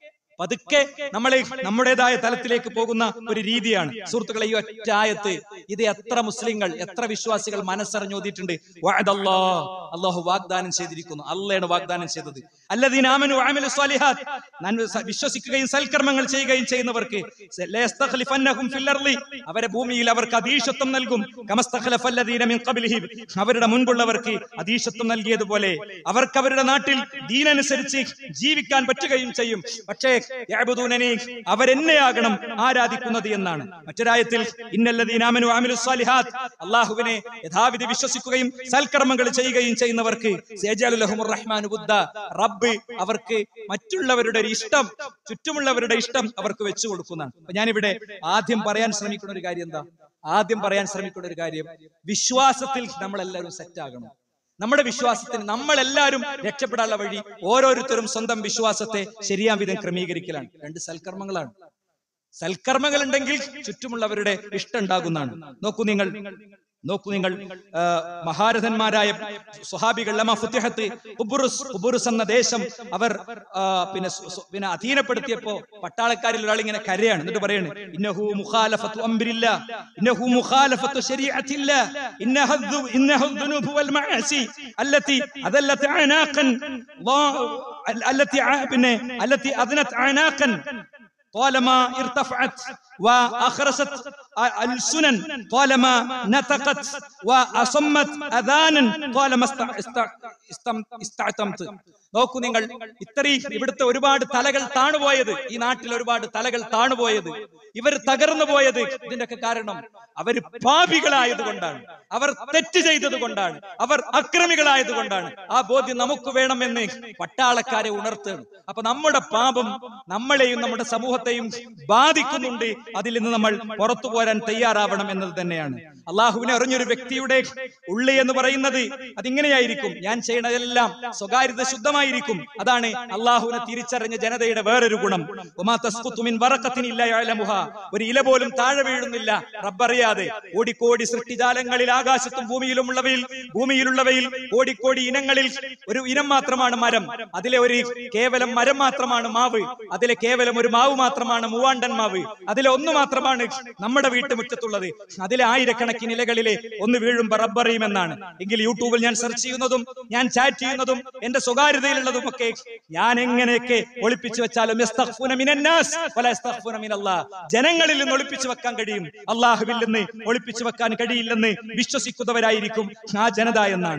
നമ്മളെ നമ്മുടേതായ തലത്തിലേക്ക് പോകുന്ന ഒരു രീതിയാണ്. സുഹൃത്തുക്കളെ, ഈ ഒറ്റ ആയത്ത് ഇത് എത്ര മുസ്ലിങ്ങൾ, എത്ര വിശ്വാസികൾ മനസ്സറിഞ്ഞോദിയിട്ടുണ്ട്. അല്ലാഹു വാഗ്ദാനം ചെയ്തിരിക്കുന്നു, അള്ളയാണ് വാഗ്ദാനം ചെയ്തത്. അല്ലദീന ആമനു വഅമിലു സ്വാലിഹാത്ത്, വിശ്വസിക്കുകയും സൽക്കർമ്മങ്ങൾ ചെയ്യുകയും ചെയ്യുന്നവർക്ക് ലയസ്തഖ്ലിഫന്നഹും ഫിൽ അർളി, അവരെ ഭൂമിയിൽ അവർക്ക് അധീശത്വം നൽകും. കമസ്തഖ്ലഫല്ലദീന മിൻ ഖബ്ലിഹിം, അവരുടെ മുൻപുള്ളവർക്ക് അധീശത്വം നൽകിയതുപോലെ അവർക്ക് അവരുടെ നാട്ടിൽ ദീനനുസരിച്ച് ജീവിക്കാൻ പറ്റുകയും ചെയ്യും. പക്ഷേ അവരെന്നെയാകണം ആരാധിക്കുന്നത് എന്നാണ്. മറ്റൊരായത്തിൽ ഇന്നല്ലദീന ആമനു വഅമിലു സ്വാലിഹാത്ത്, അല്ലാഹുവിനെ യഥാവിധി വിശ്വസിക്കുകയും സൽക്കർമ്മങ്ങൾ ചെയ്യുകയും ചെയ്യുന്നവർക്ക് സയജഅലു ലഹുമുർ റഹ്മാനു വുദ്ദ, റബ്ബ് അവർക്ക് മറ്റുള്ളവരുടെ ഇഷ്ടം, ചുറ്റുമുള്ളവരുടെ ഇഷ്ടം അവർക്ക് വെച്ചു കൊടുക്കുന്നതാണ്. അപ്പൊ ഞാനിവിടെ ആദ്യം പറയാൻ ശ്രമിക്കുന്ന ഒരു കാര്യം എന്താ? വിശ്വാസത്തിൽ നമ്മളെല്ലാവരും സെറ്റ് ആകണം. നമ്മുടെ വിശ്വാസത്തിന് നമ്മളെല്ലാവരും രക്ഷപ്പെടാനുള്ള വഴി ഓരോരുത്തരും സ്വന്തം വിശ്വാസത്തെ ശരിയാം വിധം ക്രമീകരിക്കലാണ്. 2 സൽക്കർമ്മങ്ങളാണ്. സൽക്കർമ്മങ്ങൾ ഉണ്ടെങ്കിൽ ചുറ്റുമുള്ളവരുടെ ഇഷ്ടം ഉണ്ടാകുന്നതാണ്. നോക്കൂ നിങ്ങൾ മഹാരഥന്മാരായ സ്വഹാബികൾ ഖുബ്റുസ് എന്ന ദേശം അവർ പിന്നെ അധീനപ്പെടുത്തിയപ്പോ പട്ടാളക്കാരിൽ ഒരാൾ ഇങ്ങനെ കരയാണ്. എന്നിട്ട് പറയാണ്, ഇന്നഹു മുഖാലഫത്തു അംരില്ലാ, ഇന്നഹു മുഖാലഫത്തു ശരീഅത്തില്ലാ, ഇന്നഹു ദുനൂബു വൽ മആസി അല്ലതി അദല്ലത് അനാഖൻ അല്ലതി അദ്നത് അനാഖൻ طالما ارتفعت واخرست السنن طالما نطقت واصمت اذانا طالما നോക്കൂ നിങ്ങൾ, ഇത്രയും ഇവിടുത്തെ ഒരുപാട് തലകൾ താണുപോയത്, ഈ നാട്ടിൽ ഒരുപാട് തലകൾ താണുപോയത്, ഇവർ തകർന്നു പോയത് ഇതിന്റെയൊക്കെ കാരണം അവർ പാപികളായതുകൊണ്ടാണ്, അവർ തെറ്റ് ചെയ്തത് കൊണ്ടാണ്, അവർ അക്രമികളായതുകൊണ്ടാണ്. ആ ബോധ്യം നമുക്ക് വേണമെന്ന് പട്ടാളക്കാരെ ഉണർത്തുകയാണ്. അപ്പൊ നമ്മുടെ പാപം നമ്മളെയും നമ്മുടെ സമൂഹത്തെയും ബാധിക്കുന്നുണ്ട്. അതിൽ നിന്ന് നമ്മൾ പുറത്തു പോരാൻ തയ്യാറാവണം എന്നത് തന്നെയാണ്. അള്ളാഹുവിനെ അറിഞ്ഞൊരു വ്യക്തിയുടെ ഉള്ളി എന്ന് പറയുന്നത് അതിങ്ങനെയായിരിക്കും. ഞാൻ ചെയ്യണതെല്ലാം സ്വകാര്യത ശുദ്ധമായിരിക്കും. അതാണ് അള്ളാഹുവിനെ തിരിച്ചറിഞ്ഞ ജനതയുടെ വേറൊരു ഗുണം. ഒരു ഇല പോലും താഴെ വീഴുന്നില്ല റബ്ബറിയാതെ. കോടിക്കോടി സൃഷ്ടിജാലങ്ങളിൽ ആകാശത്തും ഭൂമിയിലുള്ളവയിൽ കോടിക്കോടി ഇനങ്ങളിൽ ഒരു ഇനം മാത്രമാണ് മരം. അതിലെ ഒരു കേവലം മരം മാത്രമാണ് മാവ്. അതിലെ കേവലം ഒരു മാവ് മാത്രമാണ് മൂവാണ്ടൻ മാവ്. അതിലെ ഒന്ന് മാത്രമാണ് നമ്മുടെ വീട്ടുമുറ്റത്തുള്ളത്. അതിലെ ആയിരക്കണക്കിന് ഇലകളിലെ ഒന്ന് വീഴുമ്പോ റബ്ബറിയും എന്നാണ്. എങ്കിൽ യൂട്യൂബിൽ ഞാൻ സെർച്ച് ചെയ്യുന്നതും ഞാൻ ചാറ്റ് ചെയ്യുന്നതും എന്റെ സ്വകാര്യതയിലുള്ളതും ഒക്കെ ഞാൻ എങ്ങനെയൊക്കെ ഒളിപ്പിച്ചു വെച്ചാലും ജനങ്ങളിൽ നിന്ന് ഒളിപ്പിച്ചു വെക്കാൻ കഴിയും, അള്ളാഹുവിൽ നിന്ന് ഒളിപ്പിച്ചു വെക്കാൻ കഴിയില്ലെന്ന് വിശ്വസിക്കുന്നവരായിരിക്കും ആ ജനത എന്നാണ്.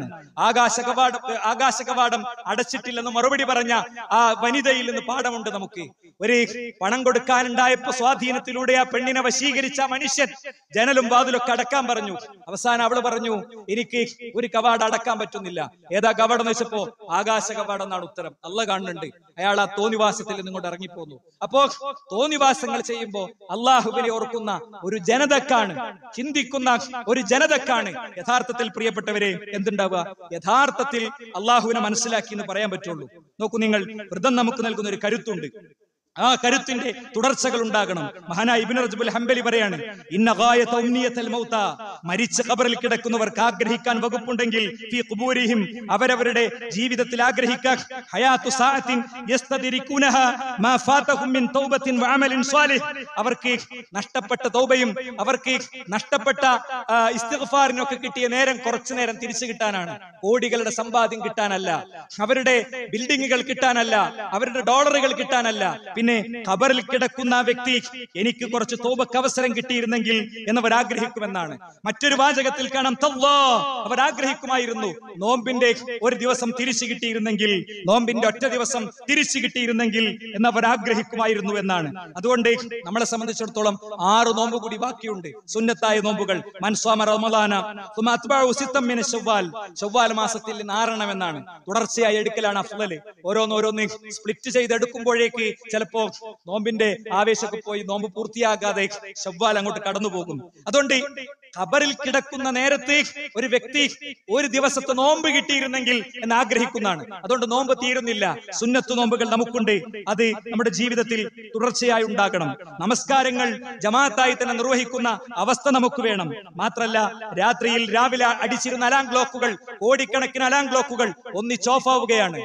ആകാശകവാടം അടച്ചിട്ടില്ലെന്ന് മറുപടി പറഞ്ഞ ആ വനിതയിൽ നിന്ന് പാഠമുണ്ട് നമുക്ക്. ഒരു പണം കൊടുക്കാനുണ്ടായപ്പോ സ്വാധീനത്തിലൂടെ ആ പെണ്ണിനെ വശീകരിച്ച മനുഷ്യൻ ജനലും വാതിലൊക്കെ അടക്കാൻ പറഞ്ഞു. അവസാനം അവള് പറഞ്ഞു, എനിക്ക് ഒരു കവാടം അടക്കാൻ പറ്റുന്നില്ല. ഏതാ കവാടം എന്ന് വെച്ചപ്പോ ആകാശ കവാടം എന്നാണ് ഉത്തരം. അള്ള കാണുന്നുണ്ട്. അയാൾ ആ തോന്നിവാസത്തിൽ നിന്നിങ്ങോട്ട് ഇറങ്ങിപ്പോന്നു. അപ്പോ തോന്നിവാസങ്ങൾ ചെയ്യുമ്പോ അള്ളാഹുവിനെ ഓർക്കുന്ന ഒരു ജനതക്കാണ്, ചിന്തിക്കുന്ന ഒരു ജനതക്കാണ് യഥാർത്ഥത്തിൽ പ്രിയപ്പെട്ടവരെ എന്തുണ്ടാവുക, യഥാർത്ഥത്തിൽ അള്ളാഹുവിനെ മനസ്സിലാക്കി എന്ന് പറയാൻ പറ്റുള്ളൂ. നോക്കൂ നിങ്ങൾ, വ്രതം നമുക്ക് നൽകുന്ന ഒരു കരുത്തുണ്ട്. ആ കരുത്തിന്റെ തുടർച്ചകൾ ഉണ്ടാകണം. മഹാനായ ഇബ്നു റജബുൽ ഹംബലി പറയാണ്, ഇന്ന ഗായത ഉംനിയത്തുൽ മൗത, മരിച്ച ഖബറിൽ കിടക്കുന്നവർക്ക് ആഗ്രഹിക്കാൻ വകുപ്പുണ്ടെങ്കിൽ ഫീ ഖുബൂരിഹിം, അവരവരുടെ ജീവിതത്തിൽ ആഗ്രഹിക്കാൻ, ഹയാതു സഅത്തിൻ യസ്തദിരികുനഹ മാ ഫാതഹും മിൻ തൗബത്തിൻ വഅമലിൻ സ്വാലിഹ്, അവർക്ക് നഷ്ടപ്പെട്ട തൗബയും അവർക്ക് നഷ്ടപ്പെട്ട ഇസ്തിഗ്ഫാറിനൊക്കെ കിട്ടിയ നേരം കുറച്ചു നേരം തിരിച്ചു കിട്ടാനാണ്. കോടികളുടെ സമ്പാദ്യം കിട്ടാനല്ല, അവരുടെ ബിൽഡിങ്ങുകൾ കിട്ടാനല്ല, അവരുടെ ഡോളറുകൾ കിട്ടാനല്ല. പിന്നെ ഖബറിൽ കിടക്കുന്ന ആ വ്യക്തി എനിക്ക് കുറച്ച് തൗബക്ക് അവസരം കിട്ടിയിരുന്നെങ്കിൽ എന്നവർ ആഗ്രഹിക്കുമെന്നാണ്. മറ്റൊരു വാചകത്തിൽ കാണാം, അവർ ആഗ്രഹിക്കുമായിരുന്നു നോമ്പിന്റെ ഒരു ദിവസം തിരിച്ചു കിട്ടിയിരുന്നെങ്കിൽ, നോമ്പിന്റെ ഒറ്റ ദിവസം തിരിച്ചു കിട്ടിയിരുന്നെങ്കിൽ എന്നവർ ആഗ്രഹിക്കുമായിരുന്നു എന്നാണ്. അതുകൊണ്ട് നമ്മളെ സംബന്ധിച്ചിടത്തോളം 6 നോമ്പ് കൂടി ബാക്കിയുണ്ട്, സുന്നത്തായ നോമ്പുകൾ. മൻസ്വാമ റമളാന സുമ്മ അത്ബഅഹു സിത്തൻ മിന ശവ്വാൽ, ശവ്വാൽ മാസത്തിൽ 6 എണ്ണം എന്നാണ്. തുടർച്ചയായി എടുക്കലാണ് അഫ്ളൽ. ഓരോന്ന് സ്പ്ലിറ്റ് ചെയ്തെടുക്കുമ്പോഴേക്ക് ചിലപ്പോ നോമ്പിന്റെ ആവേശമൊക്കെ പോയി നോമ്പ് പൂർത്തിയാകാതെ ശവ്വാൽ അങ്ങോട്ട് കടന്നു പോകും. അതുകൊണ്ട് ഖബറിൽ കിടക്കുന്ന നേരത്തെ ഒരു വ്യക്തി ഒരു ദിവസത്തെ നോമ്പ് കിട്ടിയിരുന്നെങ്കിൽ എന്ന് ആഗ്രഹിക്കുന്നതാണ്. അതുകൊണ്ട് നോമ്പ് തീരുന്നില്ല. സുന്നത്ത് നോമ്പുകൾ നമുക്കുണ്ട്. അത് നമ്മുടെ ജീവിതത്തിൽ തുടർച്ചയായി ഉണ്ടാകണം. നമസ്കാരങ്ങൾ ജമാഅത്തായി തന്നെ നിർവഹിക്കുന്ന അവസ്ഥ നമുക്ക് വേണം. മാത്രല്ല, രാത്രിയിൽ രാവിലെ അടിച്ചിരുന്ന അലാം ക്ലോക്കുകൾ, കോടിക്കണക്കിന് അലാം ക്ലോക്കുകൾ ഒന്നിച്ച് ഓഫാവുകയാണ്.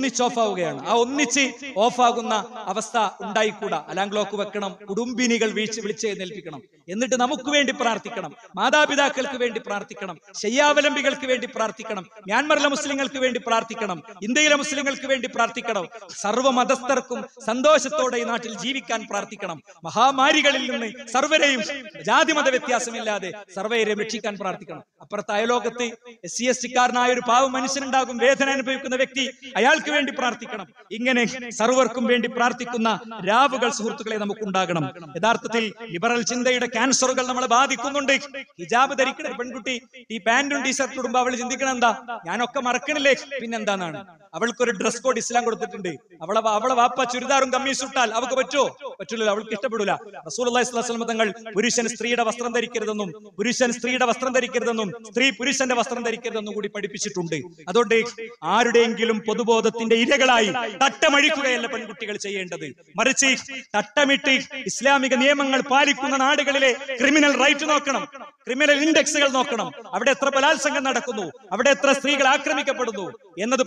ആ ഒന്നിച്ച് ഓഫാകുന്ന അവസ്ഥ ഉണ്ടായിക്കൂടാ. അലാം ക്ലോക്ക് വെക്കണം, കുടുംബിനികൾ വിളിച്ചെഴുന്നേൽപ്പിക്കണം. എന്നിട്ട് നമുക്ക് വേണ്ടി പ്രാർത്ഥിക്കണം, മാതാപിതാക്കൾക്ക് വേണ്ടി പ്രാർത്ഥിക്കണം, ശയ്യാവലംബികൾക്ക് വേണ്ടി പ്രാർത്ഥിക്കണം, മ്യാൻമറിലെ മുസ്ലിങ്ങൾക്ക് വേണ്ടി പ്രാർത്ഥിക്കണം, ഇന്ത്യയിലെ മുസ്ലിങ്ങൾക്ക് വേണ്ടി പ്രാർത്ഥിക്കണം. സർവ്വ മതസ്ഥർക്കും സന്തോഷത്തോടെ ഈ നാട്ടിൽ ജീവിക്കാൻ പ്രാർത്ഥിക്കണം. മഹാമാരികളിൽ നിന്ന് സർവരെയും ജാതിമത വ്യത്യാസമില്ലാതെ സർവരെയും രക്ഷിക്കാൻ പ്രാർത്ഥിക്കണം. അപ്പുറത്തെ അയലോകത്ത് SC/ST-കാരനായ ഒരു പാവ മനുഷ്യനുണ്ടാകും, വേദന അനുഭവിക്കുന്ന വ്യക്തി, അയാൾക്ക് വേണ്ടി പ്രാർത്ഥിക്കണം. ഇങ്ങനെ സർവർക്കും വേണ്ടി പ്രാർത്ഥിക്കുന്ന രാവുകൾ സുഹൃത്തുക്കളെ നമുക്കുണ്ടാകണം. യഥാർത്ഥത്തിൽ ലിബറൽ ചിന്തയുടെ ക്യാൻസറുകൾ നമ്മളെ ബാധിക്കുന്നുണ്ട്. ഹിജാബ് ധരിക്കുന്ന പെൺകുട്ടി ഈ പാന്റും ടീഷർട്ടും ഇടുമ്പോ അവൾ ചിന്തിക്കണം, എന്താ ഞാനൊക്കെ മറക്കണില്ലേ, പിന്നെന്താന്നാണ്. അവൾക്കൊരു ഡ്രസ് കോഡ് ഇസ്ലാം കൊടുത്തിട്ടുണ്ട്. അവളെ വാപ്പ ചുരിദാറും കമ്മീസും ഇട്ടാൽ അവൾക്ക് പറ്റൂലല്ലോ, അവൾക്ക് ഇഷ്ടപ്പെടില്ല. റസൂലുള്ളാഹി സ്വല്ലല്ലാഹു അലൈഹി വസല്ലം തങ്ങൾ പുരുഷൻ സ്ത്രീയുടെ വസ്ത്രം ധരിക്കരുതെന്നും പുരുഷൻ സ്ത്രീയുടെ വസ്ത്രം ധരിക്കരുതെന്നും സ്ത്രീ പുരുഷന്റെ വസ്ത്രം ധരിക്കരുതെന്നും കൂടി പഠിപ്പിച്ചിട്ടുണ്ട്. അതുകൊണ്ട് ആരുടെയെങ്കിലും പൊതുബോധത്തിന്റെ ഇരകളായി തട്ടമഴിക്കുകയല്ല പെൺകുട്ടികൾ ചെയ്യേണ്ടത്. മറിച്ച് തട്ടമിട്ട് ഇസ്ലാമിക നിയമങ്ങൾ പാലിക്കുന്ന നാടുകളിലെ ക്രിമിനൽ റൈറ്റ് നോക്കണം, ക്രിമിനൽ ഇൻഡെക്സുകൾ നോക്കണം. അവിടെ എത്ര ബലാത്സംഗം നടക്കുന്നു, അവിടെ എത്ര സ്ത്രീകൾ ആക്രമിക്കപ്പെടുന്നു എന്നത് പരിശോധിക്കണം.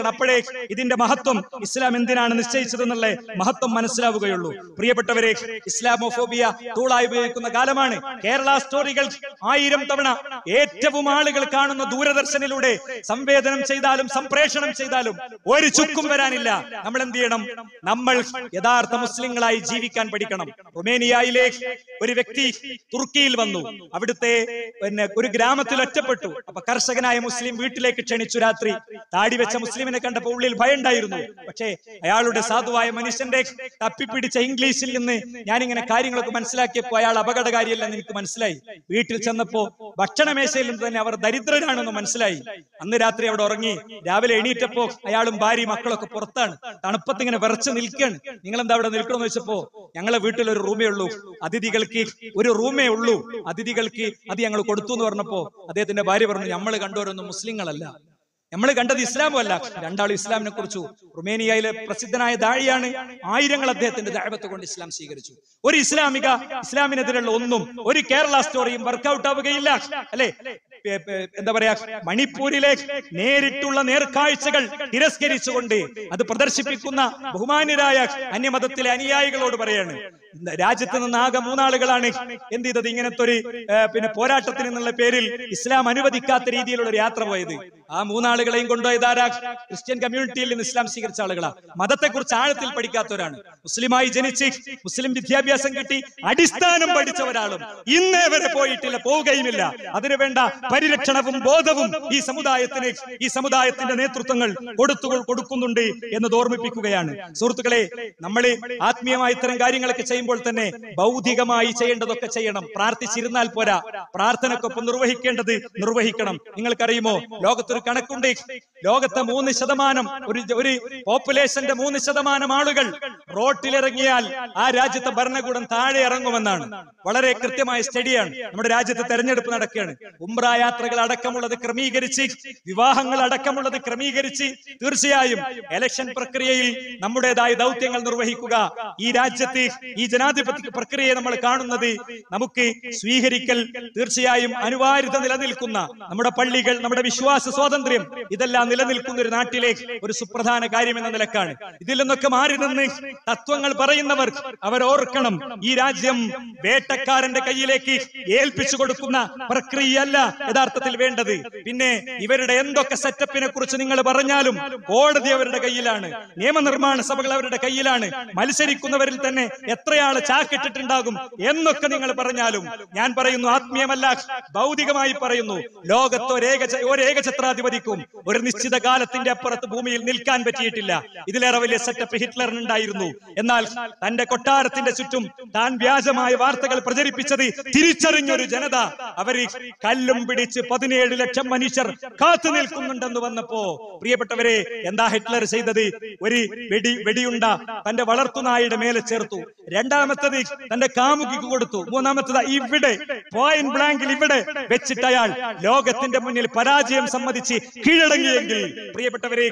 ചോദിക്കണം. അപ്പോഴേ ഇതിന്റെ മഹത്വം, ഇസ്ലാം എന്തിനാണ് നിശ്ചയിച്ചതെന്നുള്ള മഹത്വം മനസ്സിലാവുകയുള്ളൂ. പ്രിയപ്പെട്ടവരെ, ഇസ്ലാമോഫോബിയ ടൂളായി ഉപയോഗിക്കുന്ന കാലമാണ്. കേരള സ്റ്റോറികൾ 1000 തവണ ഏറ്റവും ആളുകൾ കാണുന്ന ദൂരദർശനിലൂടെ സംവേദനം ചെയ്താലും സംപ്രേഷണം ചെയ്താലും ഒരു ചുക്കും വരാനില്ല. നമ്മൾ എന്ത് ചെയ്യണം? നമ്മൾ യഥാർത്ഥ മുസ്ലിങ്ങളായി ജീവിക്കാൻ പഠിക്കണം. റുമേനിയയിലെ ഒരു വ്യക്തി തുർക്കിയിൽ വന്നു. അവിടുത്തെ ഒരു ഗ്രാമത്തിൽ ഒറ്റപ്പെട്ടു. അപ്പൊ കർഷകനായ മുസ്ലിം വീട്ടിലേക്ക് ക്ഷണിച്ചു. രാത്രി താടി വെച്ച മുസ്ലിമിനെ കണ്ടപ്പോൾ ഉള്ളിൽ ഭയം ഉണ്ടായിരുന്നു. പക്ഷേ അയാളുടെ സാധുവായ മനുഷ്യന്റെ തപ്പിപ്പിടിച്ച ഇംഗ്ലീഷിൽ നിന്ന് ഞാനിങ്ങനെ കാര്യങ്ങളൊക്കെ മനസ്സിലാക്കിയപ്പോ അയാൾ അപകടകാരിയല്ലെന്ന് എനിക്ക് മനസ്സിലായി. വീട്ടിൽ ചെന്നപ്പോ ഭക്ഷണമേശയിൽ നിന്ന് തന്നെ അവർ ദരിദ്രരാണെന്ന് മനസ്സിലായി. അന്ന് രാത്രി അവിടെ ഉറങ്ങി. രാവിലെ എണീറ്റപ്പോ അയാളും ഭാര്യയും മക്കളൊക്കെ പുറത്താണ്. തണുപ്പത്ത് ഇങ്ങനെ വിറച്ച് നിൽക്കുകയാണ്. നിങ്ങൾ എന്താ അവിടെ നിൽക്കണമെന്ന് വെച്ചപ്പോ ഞങ്ങളെ വീട്ടിൽ ഒരു റൂമേ ഉള്ളൂ, അതിഥികൾക്ക് ഒരു റൂമേ ഉള്ളൂ, അതിഥികൾക്ക് അത് ഞങ്ങൾ കൊടുത്തു എന്ന് പറഞ്ഞപ്പോ അദ്ദേഹത്തിന്റെ ഭാര്യ പറഞ്ഞു, നമ്മൾ കണ്ടവരൊന്നും മുസ്ലിങ്ങളല്ല, നമ്മൾ കണ്ടത് ഇസ്ലാമും അല്ല. രണ്ടാളും ഇസ്ലാമിനെ കുറിച്ചു. റുമേനിയയിലെ പ്രസിദ്ധനായ ദാഴിയാണ്. 1000 അദ്ദേഹത്തിന്റെ ദഅവത്ത് കൊണ്ട് ഇസ്ലാം സ്വീകരിച്ചു. ഒരു ഇസ്ലാമിനെതിരുള്ള ഒന്നും ഒരു കേരള സ്റ്റോറിയും വർക്കൗട്ട് ആവുകയില്ല. അല്ലെ, എന്താ പറയാ, മണിപ്പൂരിലെ നേരിട്ടുള്ള നേർക്കാഴ്ചകൾ തിരസ്കരിച്ചുകൊണ്ട് അത് പ്രദർശിപ്പിക്കുന്ന ബഹുമാന്യരായ അന്യമതത്തിലെ അനുയായികളോട് പറയാണ്, രാജ്യത്ത് നിന്ന് ആകെ 3 ആളുകളാണ് എന്ത് ചെയ്തത്, ഇങ്ങനത്തെ ഒരു പോരാട്ടത്തിന് എന്നുള്ള പേരിൽ ഇസ്ലാം അനുവദിക്കാത്ത രീതിയിലുള്ള ഒരു യാത്ര പോയത്. ആ 3 ആളുകളെയും കൊണ്ടുപോയതാരാ? ക്രിസ്ത്യൻ കമ്മ്യൂണിറ്റിയിൽ നിന്ന് ഇസ്ലാം സ്വീകരിച്ച ആളുകളാ. മതത്തെ കുറിച്ച് ആഴത്തിൽ പഠിക്കാത്തവരാണ്. മുസ്ലിമായി ജനിച്ച് മുസ്ലിം വിദ്യാഭ്യാസം കിട്ടി അടിസ്ഥാനം പഠിച്ച ഒരാളും ഇന്നേ വരെ പോയിട്ടില്ല, പോവുകയുമില്ല. അതിനുവേണ്ട പരിരക്ഷണവും ബോധവും ഈ സമുദായത്തിന്റെ നേതൃത്വങ്ങൾ കൊടുക്കുന്നുണ്ട് എന്നത് ഓർമ്മിപ്പിക്കുകയാണ്. സുഹൃത്തുക്കളെ, നമ്മൾ ആത്മീയമായ ഇത്തരം കാര്യങ്ങളൊക്കെ ചെയ്യുമ്പോൾ തന്നെ ഭൗതികമായി ചെയ്യേണ്ടതൊക്കെ ചെയ്യണം. പ്രാർത്ഥിച്ചിരുന്നാൽ പോരാ, പ്രാർത്ഥനക്കൊപ്പം നിർവഹിക്കേണ്ടത് നിർവഹിക്കണം. നിങ്ങൾക്കറിയുമോ, ലോകത്തൊരു കണക്കുണ്ട്. ലോകത്തെ 3% ഒരു പോപ്പുലേഷന്റെ 3% ആളുകൾ റോട്ടിലിറങ്ങിയാൽ ആ രാജ്യത്തെ ഭരണകൂടം താഴെ ഇറങ്ങുമെന്നാണ്. വളരെ കൃത്യമായ സ്റ്റഡിയാണ്. നമ്മുടെ രാജ്യത്ത് തെരഞ്ഞെടുപ്പ് നടക്കുകയാണ്. ഉംറ യാത്രകൾ അടക്കമുള്ളത് ക്രമീകരിച്ച്, വിവാഹങ്ങൾ അടക്കമുള്ളത് ക്രമീകരിച്ച് തീർച്ചയായും ഇലക്ഷൻ പ്രക്രിയയിൽ നമ്മുടേതായ ദൗത്യങ്ങൾ നിർവഹിക്കുക. ഈ രാജ്യത്ത് ഈ ജനാധിപത്യ പ്രക്രിയയെ നമ്മൾ കാണുന്നത് നമുക്ക് സ്വീകരിക്കൽ തീർച്ചയായും അനിവാര്യത നിലനിൽക്കുന്ന നമ്മുടെ പള്ളികൾ, നമ്മുടെ വിശ്വാസ സ്വാതന്ത്ര്യം, ഇതെല്ലാം നിലനിൽക്കുന്ന ഒരു നാട്ടിലേക്ക് ഒരു സുപ്രധാന കാര്യം എന്ന നിലക്കാണ്. ഇതിൽ നിന്നൊക്കെ മാറി നിന്ന് തത്വങ്ങൾ പറയുന്നവർ അവർ ഓർക്കണം, ഈ രാജ്യം വേട്ടക്കാരന്റെ കയ്യിലേക്ക് ഏൽപ്പിച്ചു കൊടുക്കുന്ന പ്രക്രിയയല്ല യഥാർത്ഥത്തിൽ വേണ്ടത്. പിന്നെ ഇവരുടെ എന്തൊക്കെ സെറ്റപ്പിനെ കുറിച്ച് നിങ്ങൾ പറഞ്ഞാലും കോടതി അവരുടെ കയ്യിലാണ്, നിയമനിർമ്മാണ സഭകൾ അവരുടെ കയ്യിലാണ്. മത്സരിക്കുന്നവരിൽ തന്നെ എത്രയാള് ചാക്കിട്ടിട്ടുണ്ടാകും എന്നൊക്കെ നിങ്ങൾ പറഞ്ഞാലും ഞാൻ പറയുന്നു, ആത്മീയമല്ല ഭൗതികമായി പറയുന്നു, ലോകത്ത് ഒരേകഛത്രാധിപതിക്കും ഒരു നിശ്ചിത കാലത്തിന്റെ അപ്പുറത്ത് ഭൂമിയിൽ നിൽക്കാൻ പറ്റിയിട്ടില്ല. ഇതിലേറെ വലിയ സെറ്റപ്പ് ഹിറ്റ്ലറിനുണ്ടായിരുന്നു. എന്നാൽ തന്റെ കൊട്ടാരത്തിന്റെ ചുറ്റും താൻ വ്യാജമായ വാർത്തകൾ പ്രചരിപ്പിച്ചത് തിരിച്ചറിഞ്ഞൊരു ജനത അവര് കല്ലും പിടിച്ച് 17 ലക്ഷം മനുഷ്യർ കാത്തു നിൽക്കുന്നുണ്ടെന്ന് വന്നപ്പോ, പ്രിയപ്പെട്ടവരെ, എന്താ ഹിറ്റ്ലർ ചെയ്തത്? ഒരു വെടിയുണ്ട തന്റെ വളർത്തുനായുടെ മേലെ ചേർത്തു. രണ്ടാമത്തത് തന്റെ കാമുകിക്ക് കൊടുത്തു. മൂന്നാമത്തത് ഇവിടെ പോയിന്റ് ബ്ലാങ്കിൽ ഇവിടെ വെച്ചിട്ട് അയാൾ ലോകത്തിന്റെ മുന്നിൽ പരാജയം സമ്മതിച്ച് കീഴടങ്ങിയെങ്കിൽ, പ്രിയപ്പെട്ടവരെ,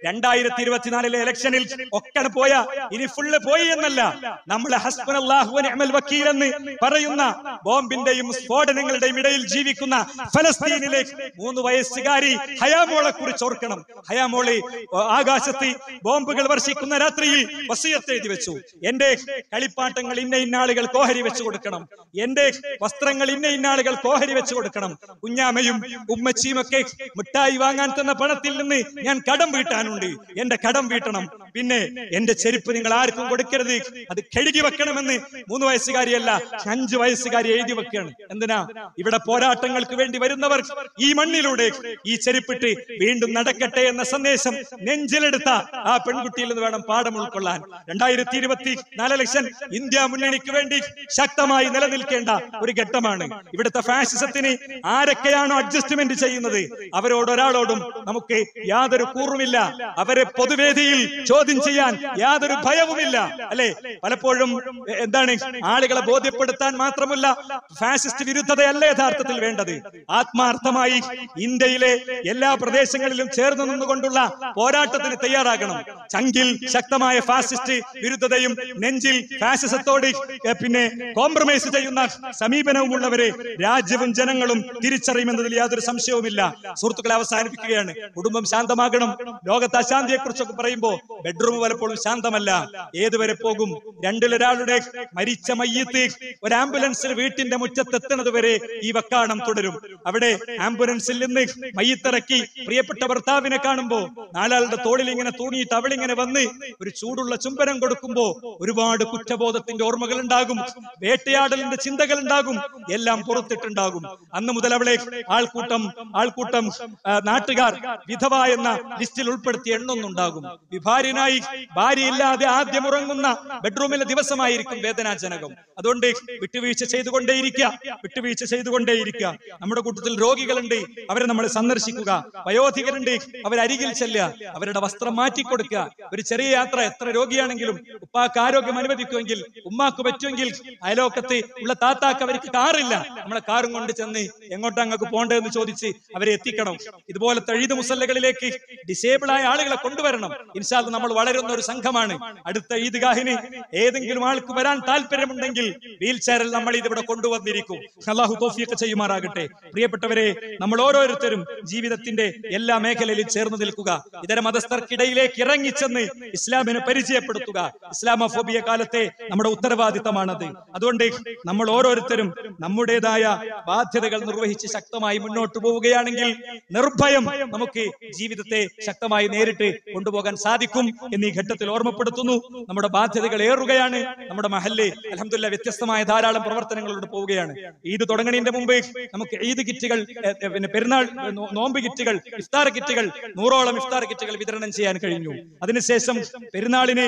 2024 ഇലക്ഷനിൽ ഒക്കെ പോയ ഇനി ഫുള്ള് പോയി എന്നല്ല, നമ്മളെ ഹസ്ബുനല്ലാഹു വ നിഅമൽ വക്കീൽ എന്ന് പറയുന്ന ബോംബിന്റെയും സ്ഫോടനങ്ങളുടെയും ഇടയിൽ ജീവിക്കുന്ന ഫലസ്തീനിലെ 3 വയസ്സുകാരി ഹയാമോളെ കുറിച്ച് ഓർക്കണം. ഹയാമോളെ ആകാശത്ത് ബോംബുകൾ വർഷിക്കുന്ന രാത്രിയിൽ വസിയത്ത് എഴുതി വെച്ചു. എന്റെ കളിപ്പാട്ടങ്ങൾ ഇന്ന ആളുകൾ കോഹരി വെച്ചു കൊടുക്കണം, എന്റെ വസ്ത്രങ്ങൾ ഇന്ന ആളുകൾ കോഹരി വെച്ചു കൊടുക്കണം. കുഞ്ഞാമയും ഉമ്മച്ചിയും ഒക്കെ മിഠായി വാങ്ങാൻ തന്ന പണത്തിൽ നിന്ന് ഞാൻ കടം വീട്ടാനുണ്ട്, എന്റെ കടം വീട്ടണം. പിന്നെ എന്റെ ചെരുപ്പ് നിങ്ങൾ ആർക്കും കൊടുക്കരുത്, അത് കഴുകി വെക്കണമെന്ന് 3 വയസ്സുകാരിയല്ല 5 വയസ്സുകാരി എഴുതി വെക്കുകയാണ്. എന്തിനാ? ഇവിടെ പോരാട്ടങ്ങൾക്ക് വേണ്ടി വരുന്നവർ ഈ മണ്ണിലൂടെ ഈ ചെരുപ്പിട്ട് വീണ്ടും നടക്കട്ടെ എന്ന സന്ദേശം നെഞ്ചിലെടുത്ത ആ പെൺകുട്ടിയിൽ നിന്ന് വേണം പാഠം ഉൾക്കൊള്ളാൻ. 2024 ഇലക്ഷൻ ഇന്ത്യ മുന്നണിക്ക് വേണ്ടി ശക്തമായി നിലനിൽക്കേണ്ട ഒരു ഘട്ടമാണ്. ഇവിടുത്തെ ഫാഷിസത്തിന് ആരൊക്കെയാണോ അഡ്ജസ്റ്റ്മെന്റ് ചെയ്യുന്നത് അവരോടൊരാളോടും നമുക്ക് യാതൊരു കൂറുമില്ല. അവരെ പൊതുവേദിയിൽ ചോദ്യം ചെയ്യാൻ യാതൊരു ഭയവുമില്ല. അല്ലെ, പലപ്പോഴും എന്താണ് ആളുകളെ ബോധ്യപ്പെടുത്താൻ മാത്രമല്ല, ഫാസിസ്റ്റ് വിരുദ്ധതയല്ല യഥാർത്ഥത്തിൽ വേണ്ടത്. ആത്മാർത്ഥമായി ഇന്ത്യയിലെ എല്ലാ പ്രദേശങ്ങളിലും ചേർന്ന് നിന്നുകൊണ്ടുള്ള പോരാട്ടത്തിന് തയ്യാറാകണം. ചങ്കിൽ ശക്തമായ ഫാസിസ്റ്റ് വിരുദ്ധതയും നെഞ്ചിൽ ഫാസിസത്തോട് കോംപ്രമൈസ് ചെയ്യുന്ന സമീപനവുമുള്ളവരെ രാജ്യവും ജനങ്ങളും തിരിച്ചറിയുമെന്നതിൽ യാതൊരു സംശയവുമില്ല. സുഹൃത്തുക്കളെ, അവസാനിപ്പിക്കുകയാണ്. കുടുംബം ശാന്തമാകണം. ലോകത്ത് അശാന്തിയെ കുറിച്ചൊക്കെ പറയുമ്പോ ബെഡ്റൂം പലപ്പോഴും ശാന്തമല്ല. ഏതുവരെ പോകും? രണ്ടിലൊരാളുടെ മരിച്ച മയ്യത്ത് ഒരു ആംബുലൻസിൽ വീട്ടിന്റെ മുറ്റത്തെത്തുന്നത് വരെ ഈ വക്കാണം തുടരും. അവിടെ ആംബുലൻസിൽ നിന്ന് മയ്യത്തിറക്കി പ്രിയപ്പെട്ട ഭർത്താവിനെ കാണുമ്പോ നാലാളുടെ തോളിൽ ഇങ്ങനെ തൂങ്ങിയിട്ട് അവളിങ്ങനെ വന്ന് ഒരു ചൂടുള്ള ചുംബനം കൊടുക്കുമ്പോ ഒരുപാട് കുറ്റബോധത്തിന്റെ ഓർമ്മകൾ ഉണ്ടാകും, വേട്ടയാടലിന്റെ ചിന്തകൾ ഉണ്ടാകും, എല്ലാം പുറത്തിട്ടുണ്ടാകും. അന്ന് മുതൽ അവളെ ആൾക്കൂട്ടം നാട്ടുകാർ വിധവ എന്ന ലിസ്റ്റിൽ ഉൾപ്പെടുത്തി എണ്ണൊന്നുണ്ടാകും. വിഭാര്യനായി ഭാര്യയില്ലാതെ ആദ്യം ഉറങ്ങുന്ന ബെഡ്റൂമിലെ ദിവസമായിരിക്കും വേദനാജനകം. അതുകൊണ്ട് വിട്ടുവീഴ്ച ചെയ്തുകൊണ്ടേയിരിക്കുക. നമ്മുടെ കൂട്ടത്തിൽ രോഗികളുണ്ട്, അവരെ നമ്മൾ സന്ദർശിക്കുക. വയോധികരുണ്ട്, അവരരികിൽ ചെല്ലുക, അവരുടെ വസ്ത്രം മാറ്റിക്കൊടുക്കുക. ഒരു ചെറിയ യാത്ര, എത്ര രോഗിയാണെങ്കിലും ഉപ്പാക്ക് ആരോഗ്യം അനുവദിക്കുമെങ്കിൽ, ഉമ്മാക്ക് പറ്റുമെങ്കിൽ, അയലോക്കത്ത് ഉള്ള താത്താക്ക് അവർക്ക് കാറില്ല, നമ്മളെ കാറും കൊണ്ട് ചെന്ന് എങ്ങോട്ടാ അങ്ങക്ക് പോണ്ടതെന്ന് ചോദിച്ച് അവരെ എത്തിക്കണം. ഇതുപോലത്തെ ഈദ് മുസല്ലകളിലേക്ക് ഡിസേബിൾ ആയ ആളുകളെ കൊണ്ടുവരണം. ഇൻഷാ അല്ലാഹ് നമ്മൾ വളരുന്ന ഒരു സംഘമാണ്. അടുത്ത ഈദ്ഗാഹിന് ഏതെങ്കിലും ആൾക്ക് വരാൻ താല്പര്യമുണ്ടെങ്കിൽ വീൽ ചെയറിൽ നമ്മൾ ഇതിവിടെ കൊണ്ടുവന്നിരിക്കും. അല്ലാഹു തൗഫീഖ് ചെയ്യുമാറാകട്ടെ. പ്രിയപ്പെട്ടവരെ, നമ്മൾ ഓരോരുത്തരും ജീവിതത്തിന്റെ എല്ലാ മേഖലയിലും ചേർന്ന് നിൽക്കുക. ഇതര മതസ്ഥർക്കിടയിലേക്ക് ഇറങ്ങിച്ചെന്ന് ഇസ്ലാമിനെ പരിചയപ്പെടുത്തുക. ഇസ്ലാമോഫോബിയ കാലത്തെ നമ്മുടെ ഉത്തരവാദിത്തമാണത്. അതുകൊണ്ട് നമ്മൾ ഓരോരുത്തരും നമ്മുടേതായ ബാധ്യതകൾ നിർവഹിച്ച് ശക്തമായി മുന്നോട്ട് പോവുകയാണെങ്കിൽ നിർഭയം നമുക്ക് ജീവിതത്തെ ശക്തമായി നേരിട്ട് കൊണ്ടുപോകാൻ സാധിക്കും എന്നീ ഘട്ടത്തിൽ ഓർമ്മപ്പെടുത്തുന്നു. നമ്മുടെ ബാധ്യതകൾ ഏറുകയാണ്. നമ്മുടെ മഹല്ല് അൽഹംദുലില്ലാഹ് വ്യത്യസ്തമായ ധാരാളം പ്രവർത്തനങ്ങളോട് പോവുകയാണ്. ഈദ് തുടങ്ങുന്നതിന്റെ മുമ്പ് നമുക്ക് ഈദ് കിറ്റുകൾ, പിന്നെ പെരുന്നാൾ നോമ്പ് കിറ്റുകൾ, ഇഫ്താർ കിറ്റുകൾ, 100ഓളം ഇഫ്താർ കിറ്റുകൾ വിതരണം ചെയ്യാൻ കഴിഞ്ഞു. അതിനുശേഷം പെരുന്നാളിന്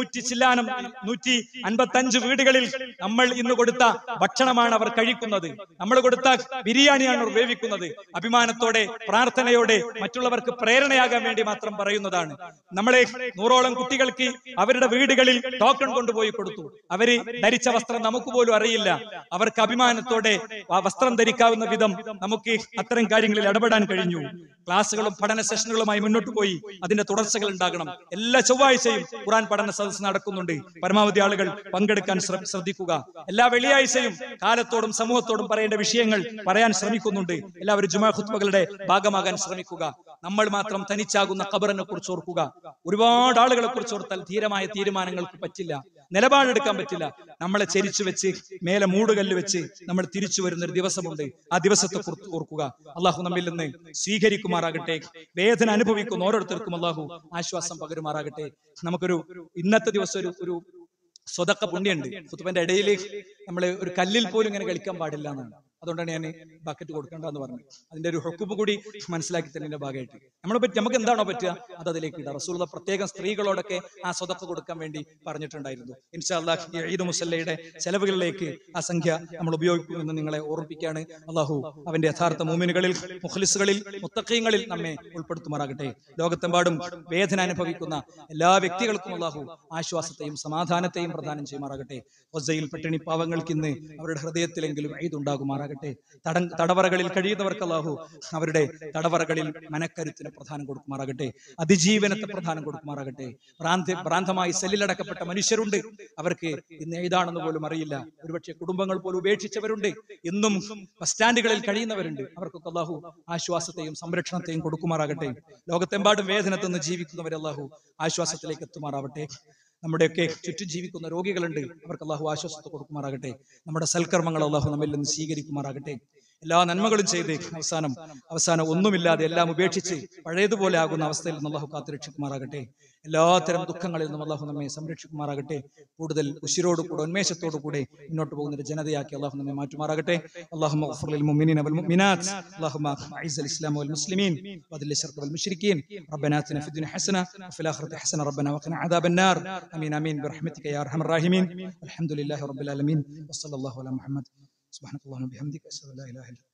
155 വീടുകളിൽ നമ്മൾ ഇന്ന് കൊടുത്ത ഭക്ഷണമാണ് അവർ കഴിക്കുന്നത്. നമ്മൾ കൊടുത്ത ബിരിയാണിയാണ് അവർ വേവിക്കുന്നത്. അഭിമാനത്തോടെ, പ്രാർത്ഥനയോടെ, മറ്റുള്ളവർക്ക് പ്രേരണയാകാൻ വേണ്ടി മാത്രം പറയുന്നതാണ്. നമ്മളെ 100ഓളം കുട്ടികൾക്ക് അവരുടെ വീടുകളിൽ ടോക്കൺ കൊണ്ടുപോയി കൊടുത്തു. അവര് ധരിച്ച വസ്ത്രം നമുക്ക് പോലും അറിയില്ല. അവർക്ക് അഭിമാനത്തോടെ വസ്ത്രം ധരിക്കാവുന്ന വിധം നമുക്ക് അത്തരം കാര്യങ്ങളിൽ ഇടപെടാൻ കഴിഞ്ഞു. ക്ലാസ്സുകളും പഠന സെഷനുകളുമായി മുന്നോട്ട് പോയി. അതിന്റെ തുടർച്ചകൾ ഉണ്ടാകണം. എല്ലാ ചൊവ്വാഴ്ചയും ഖുർആൻ പഠന സദസ്സ് നടക്കുന്നുണ്ട്. പരമാവധി ആളുകൾ പങ്കെടുക്കാൻ ശ്രദ്ധിക്കുക. എല്ലാ വെള്ളിയാഴ്ചയും കാലത്തോടും സമൂഹത്തോടും പറയേണ്ട വിഷയങ്ങൾ പറയാൻ ശ്രമിക്കുന്നുണ്ട്. എല്ലാവരും ജുമാ ഖുത്ബകളുടെ ഭാഗമാകാൻ ശ്രമിക്കുക. നമ്മൾ മാത്രം തനിച്ചാകുന്ന ഖബറിനെ കുറിച്ച് ഓർക്കുക. ഒരുപാട് ആളുകളെ കുറിച്ച് ഓർത്താൽ ധീരമായ തീരുമാനങ്ങൾക്ക് പറ്റില്ല, നിലപാടെടുക്കാൻ പറ്റില്ല. നമ്മളെ ചരിച്ചു വെച്ച് മേലെ മൂടുകല്ല് വെച്ച് നമ്മൾ തിരിച്ചു വരുന്ന ഒരു ദിവസമുണ്ട്. ആ ദിവസത്തെ കുറിച്ച് ഓർക്കുക. അള്ളാഹു നമ്മിൽ നിന്ന് സ്വീകരിക്കുമാറാകട്ടെ. വേദന അനുഭവിക്കുന്ന ഓരോരുത്തർക്കും അള്ളാഹു ആശ്വാസം പകരുമാറാകട്ടെ. നമുക്കൊരു ഇന്നത്തെ ദിവസം ഒരു സ്വതക്ക പുണ്യുണ്ട്. ഖുത്ബന്റെ ഇടയിൽ നമ്മൾ ഒരു കല്ലിൽ പോലും ഇങ്ങനെ കളിക്കാൻ പാടില്ല എന്നാണ്. അതുകൊണ്ടാണ് ഞാൻ ബക്കറ്റ് കൊടുക്കേണ്ടെന്ന് പറഞ്ഞത്. അതിന്റെ ഒരു ഹുക്മ് കൂടി മനസ്സിലാക്കി തരുന്നതിന്റെ ഭാഗമായിട്ട് നമുക്ക് എന്താണോ പറ്റുക അത് അതിലേക്ക് ഇടാം. റസൂലുള്ളാഹി പ്രത്യേകം സ്ത്രീകളോടൊക്കെ ആ സ്വതക്ക കൊടുക്കാൻ വേണ്ടി പറഞ്ഞിട്ടുണ്ടായിരുന്നു. ഇൻഷാ അല്ലാഹ് ഈദ് മുസല്ലയുടെ ചെലവുകളിലേക്ക് ആ സംഖ്യ നമ്മൾ ഉപയോഗിക്കുമെന്ന് നിങ്ങളെ ഓർമ്മിപ്പിക്കുകയാണ്. അള്ളാഹു അവന്റെ യഥാർത്ഥ മുഅ്മിനുകളിൽ, മുഖ്ലിസുകളിൽ, മുത്തഖീങ്ങളിൽ നമ്മെ ഉൾപ്പെടുത്തുമാറാകട്ടെ. ലോകത്തെമ്പാടും വേദന അനുഭവിക്കുന്ന എല്ലാ വ്യക്തികൾക്കും അള്ളാഹു ആശ്വാസത്തെയും സമാധാനത്തെയും പ്രദാനം ചെയ്യുമാറാകട്ടെ. ഗസയിൽ പട്ടിണി പാവങ്ങൾക്ക് ഇന്ന് അവരുടെ ഹൃദയത്തിലെങ്കിലും ഈദ് ഉണ്ടാകുമാറാകട്ടെ. തടവറകളിൽ കഴിയുന്നവർക്ക് അല്ലാഹു അവരുടെ തടവറകളിൽ മനക്കരുത്തിന് പ്രധാനം കൊടുക്കുമാറാകട്ടെ. അതിജീവനത്തെ പ്രധാനം കൊടുക്കുമാറാകട്ടെ. ഭ്രാന്തമായി സെല്ലിലടക്കപ്പെട്ട മനുഷ്യരുണ്ട്. അവർക്ക് ഇന്ന് ഏതാണെന്ന് പോലും അറിയില്ല. ഒരുപക്ഷെ കുടുംബങ്ങൾ പോലും ഉപേക്ഷിച്ചവരുണ്ട്. ഇന്നും ബസ് സ്റ്റാൻഡുകളിൽ കഴിയുന്നവരുണ്ട്. അവർക്കൊക്കെ അല്ലാഹു ആശ്വാസത്തെയും സംരക്ഷണത്തെയും കൊടുക്കുമാറാകട്ടെ. ലോകത്തെമ്പാടും വേദന തന്ന് ജീവിക്കുന്നവരെ അല്ലാഹു ആശ്വാസത്തിലേക്ക് എത്തുമാറാവട്ടെ. നമ്മുടെയൊക്കെ ചുറ്റും ജീവിക്കുന്ന രോഗികളുണ്ട്. അവർക്ക് അല്ലാഹു ആശ്വാസത്തെ കൊടുക്കുമാറാകട്ടെ. നമ്മുടെ സൽക്കർമ്മങ്ങൾ അല്ലാഹു നമ്മിൽ നിന്ന് സ്വീകരിക്കുമാറാകട്ടെ. എല്ലാ നന്മകളും ചെയ്ത് അവസാനം ഒന്നുമില്ലാതെ എല്ലാം ഉപേക്ഷിച്ച് പഴയതുപോലെ ആകുന്ന അവസ്ഥയിൽ നിന്ന് അല്ലാഹു കാത്തുരക്ഷിക്കുമാറാകട്ടെ. എല്ലാത്തരം ദുഃഖങ്ങളിൽ നിന്നും അല്ലാഹു നമ്മെ സംരക്ഷിക്കുമാറാകട്ടെ. കൂടുതൽ ഉശിരോടുകൂടെ ഉന്മേഷത്തോടുകൂടെ മുന്നോട്ട് പോകുന്ന ഒരു ജനതയാക്കി അല്ലാഹു നമ്മെ മാറ്റുമാറാകട്ടെ. അല്ലാഹുമ്മ ഗ്ഫിർ ലിൽ മുഅ്മിനീന വൽ മുഅ്മിനാത്ത്, അല്ലാഹുമ്മ അഇസ്സൽ ഇസ്ലാമ വൽ മുസ്ലിമീൻ വദിൽ ശർക വൽ മുശ്രിക്കീൻ, റബ്ബനാ ആതിനാ ഫിദ്ദുനിയ ഹസന വഫിൽ ആഖിറതി ഹസന റബ്ബനാ വഖിനാ അദാബന്നാർ. ആമീൻ ആമീൻ ബിറഹ്മതിക യാ അർഹമർ റഹീമീൻ. അൽഹംദുലില്ലാഹി റബ്ബിൽ ആലമീൻ വസല്ലല്ലാഹു അലാ മുഹമ്മദ്. സുബ്ഹാനല്ലാഹി വബിഹംദിഹി അശ്ഹദു അല്ലാ ഇലാഹ ഇല്ല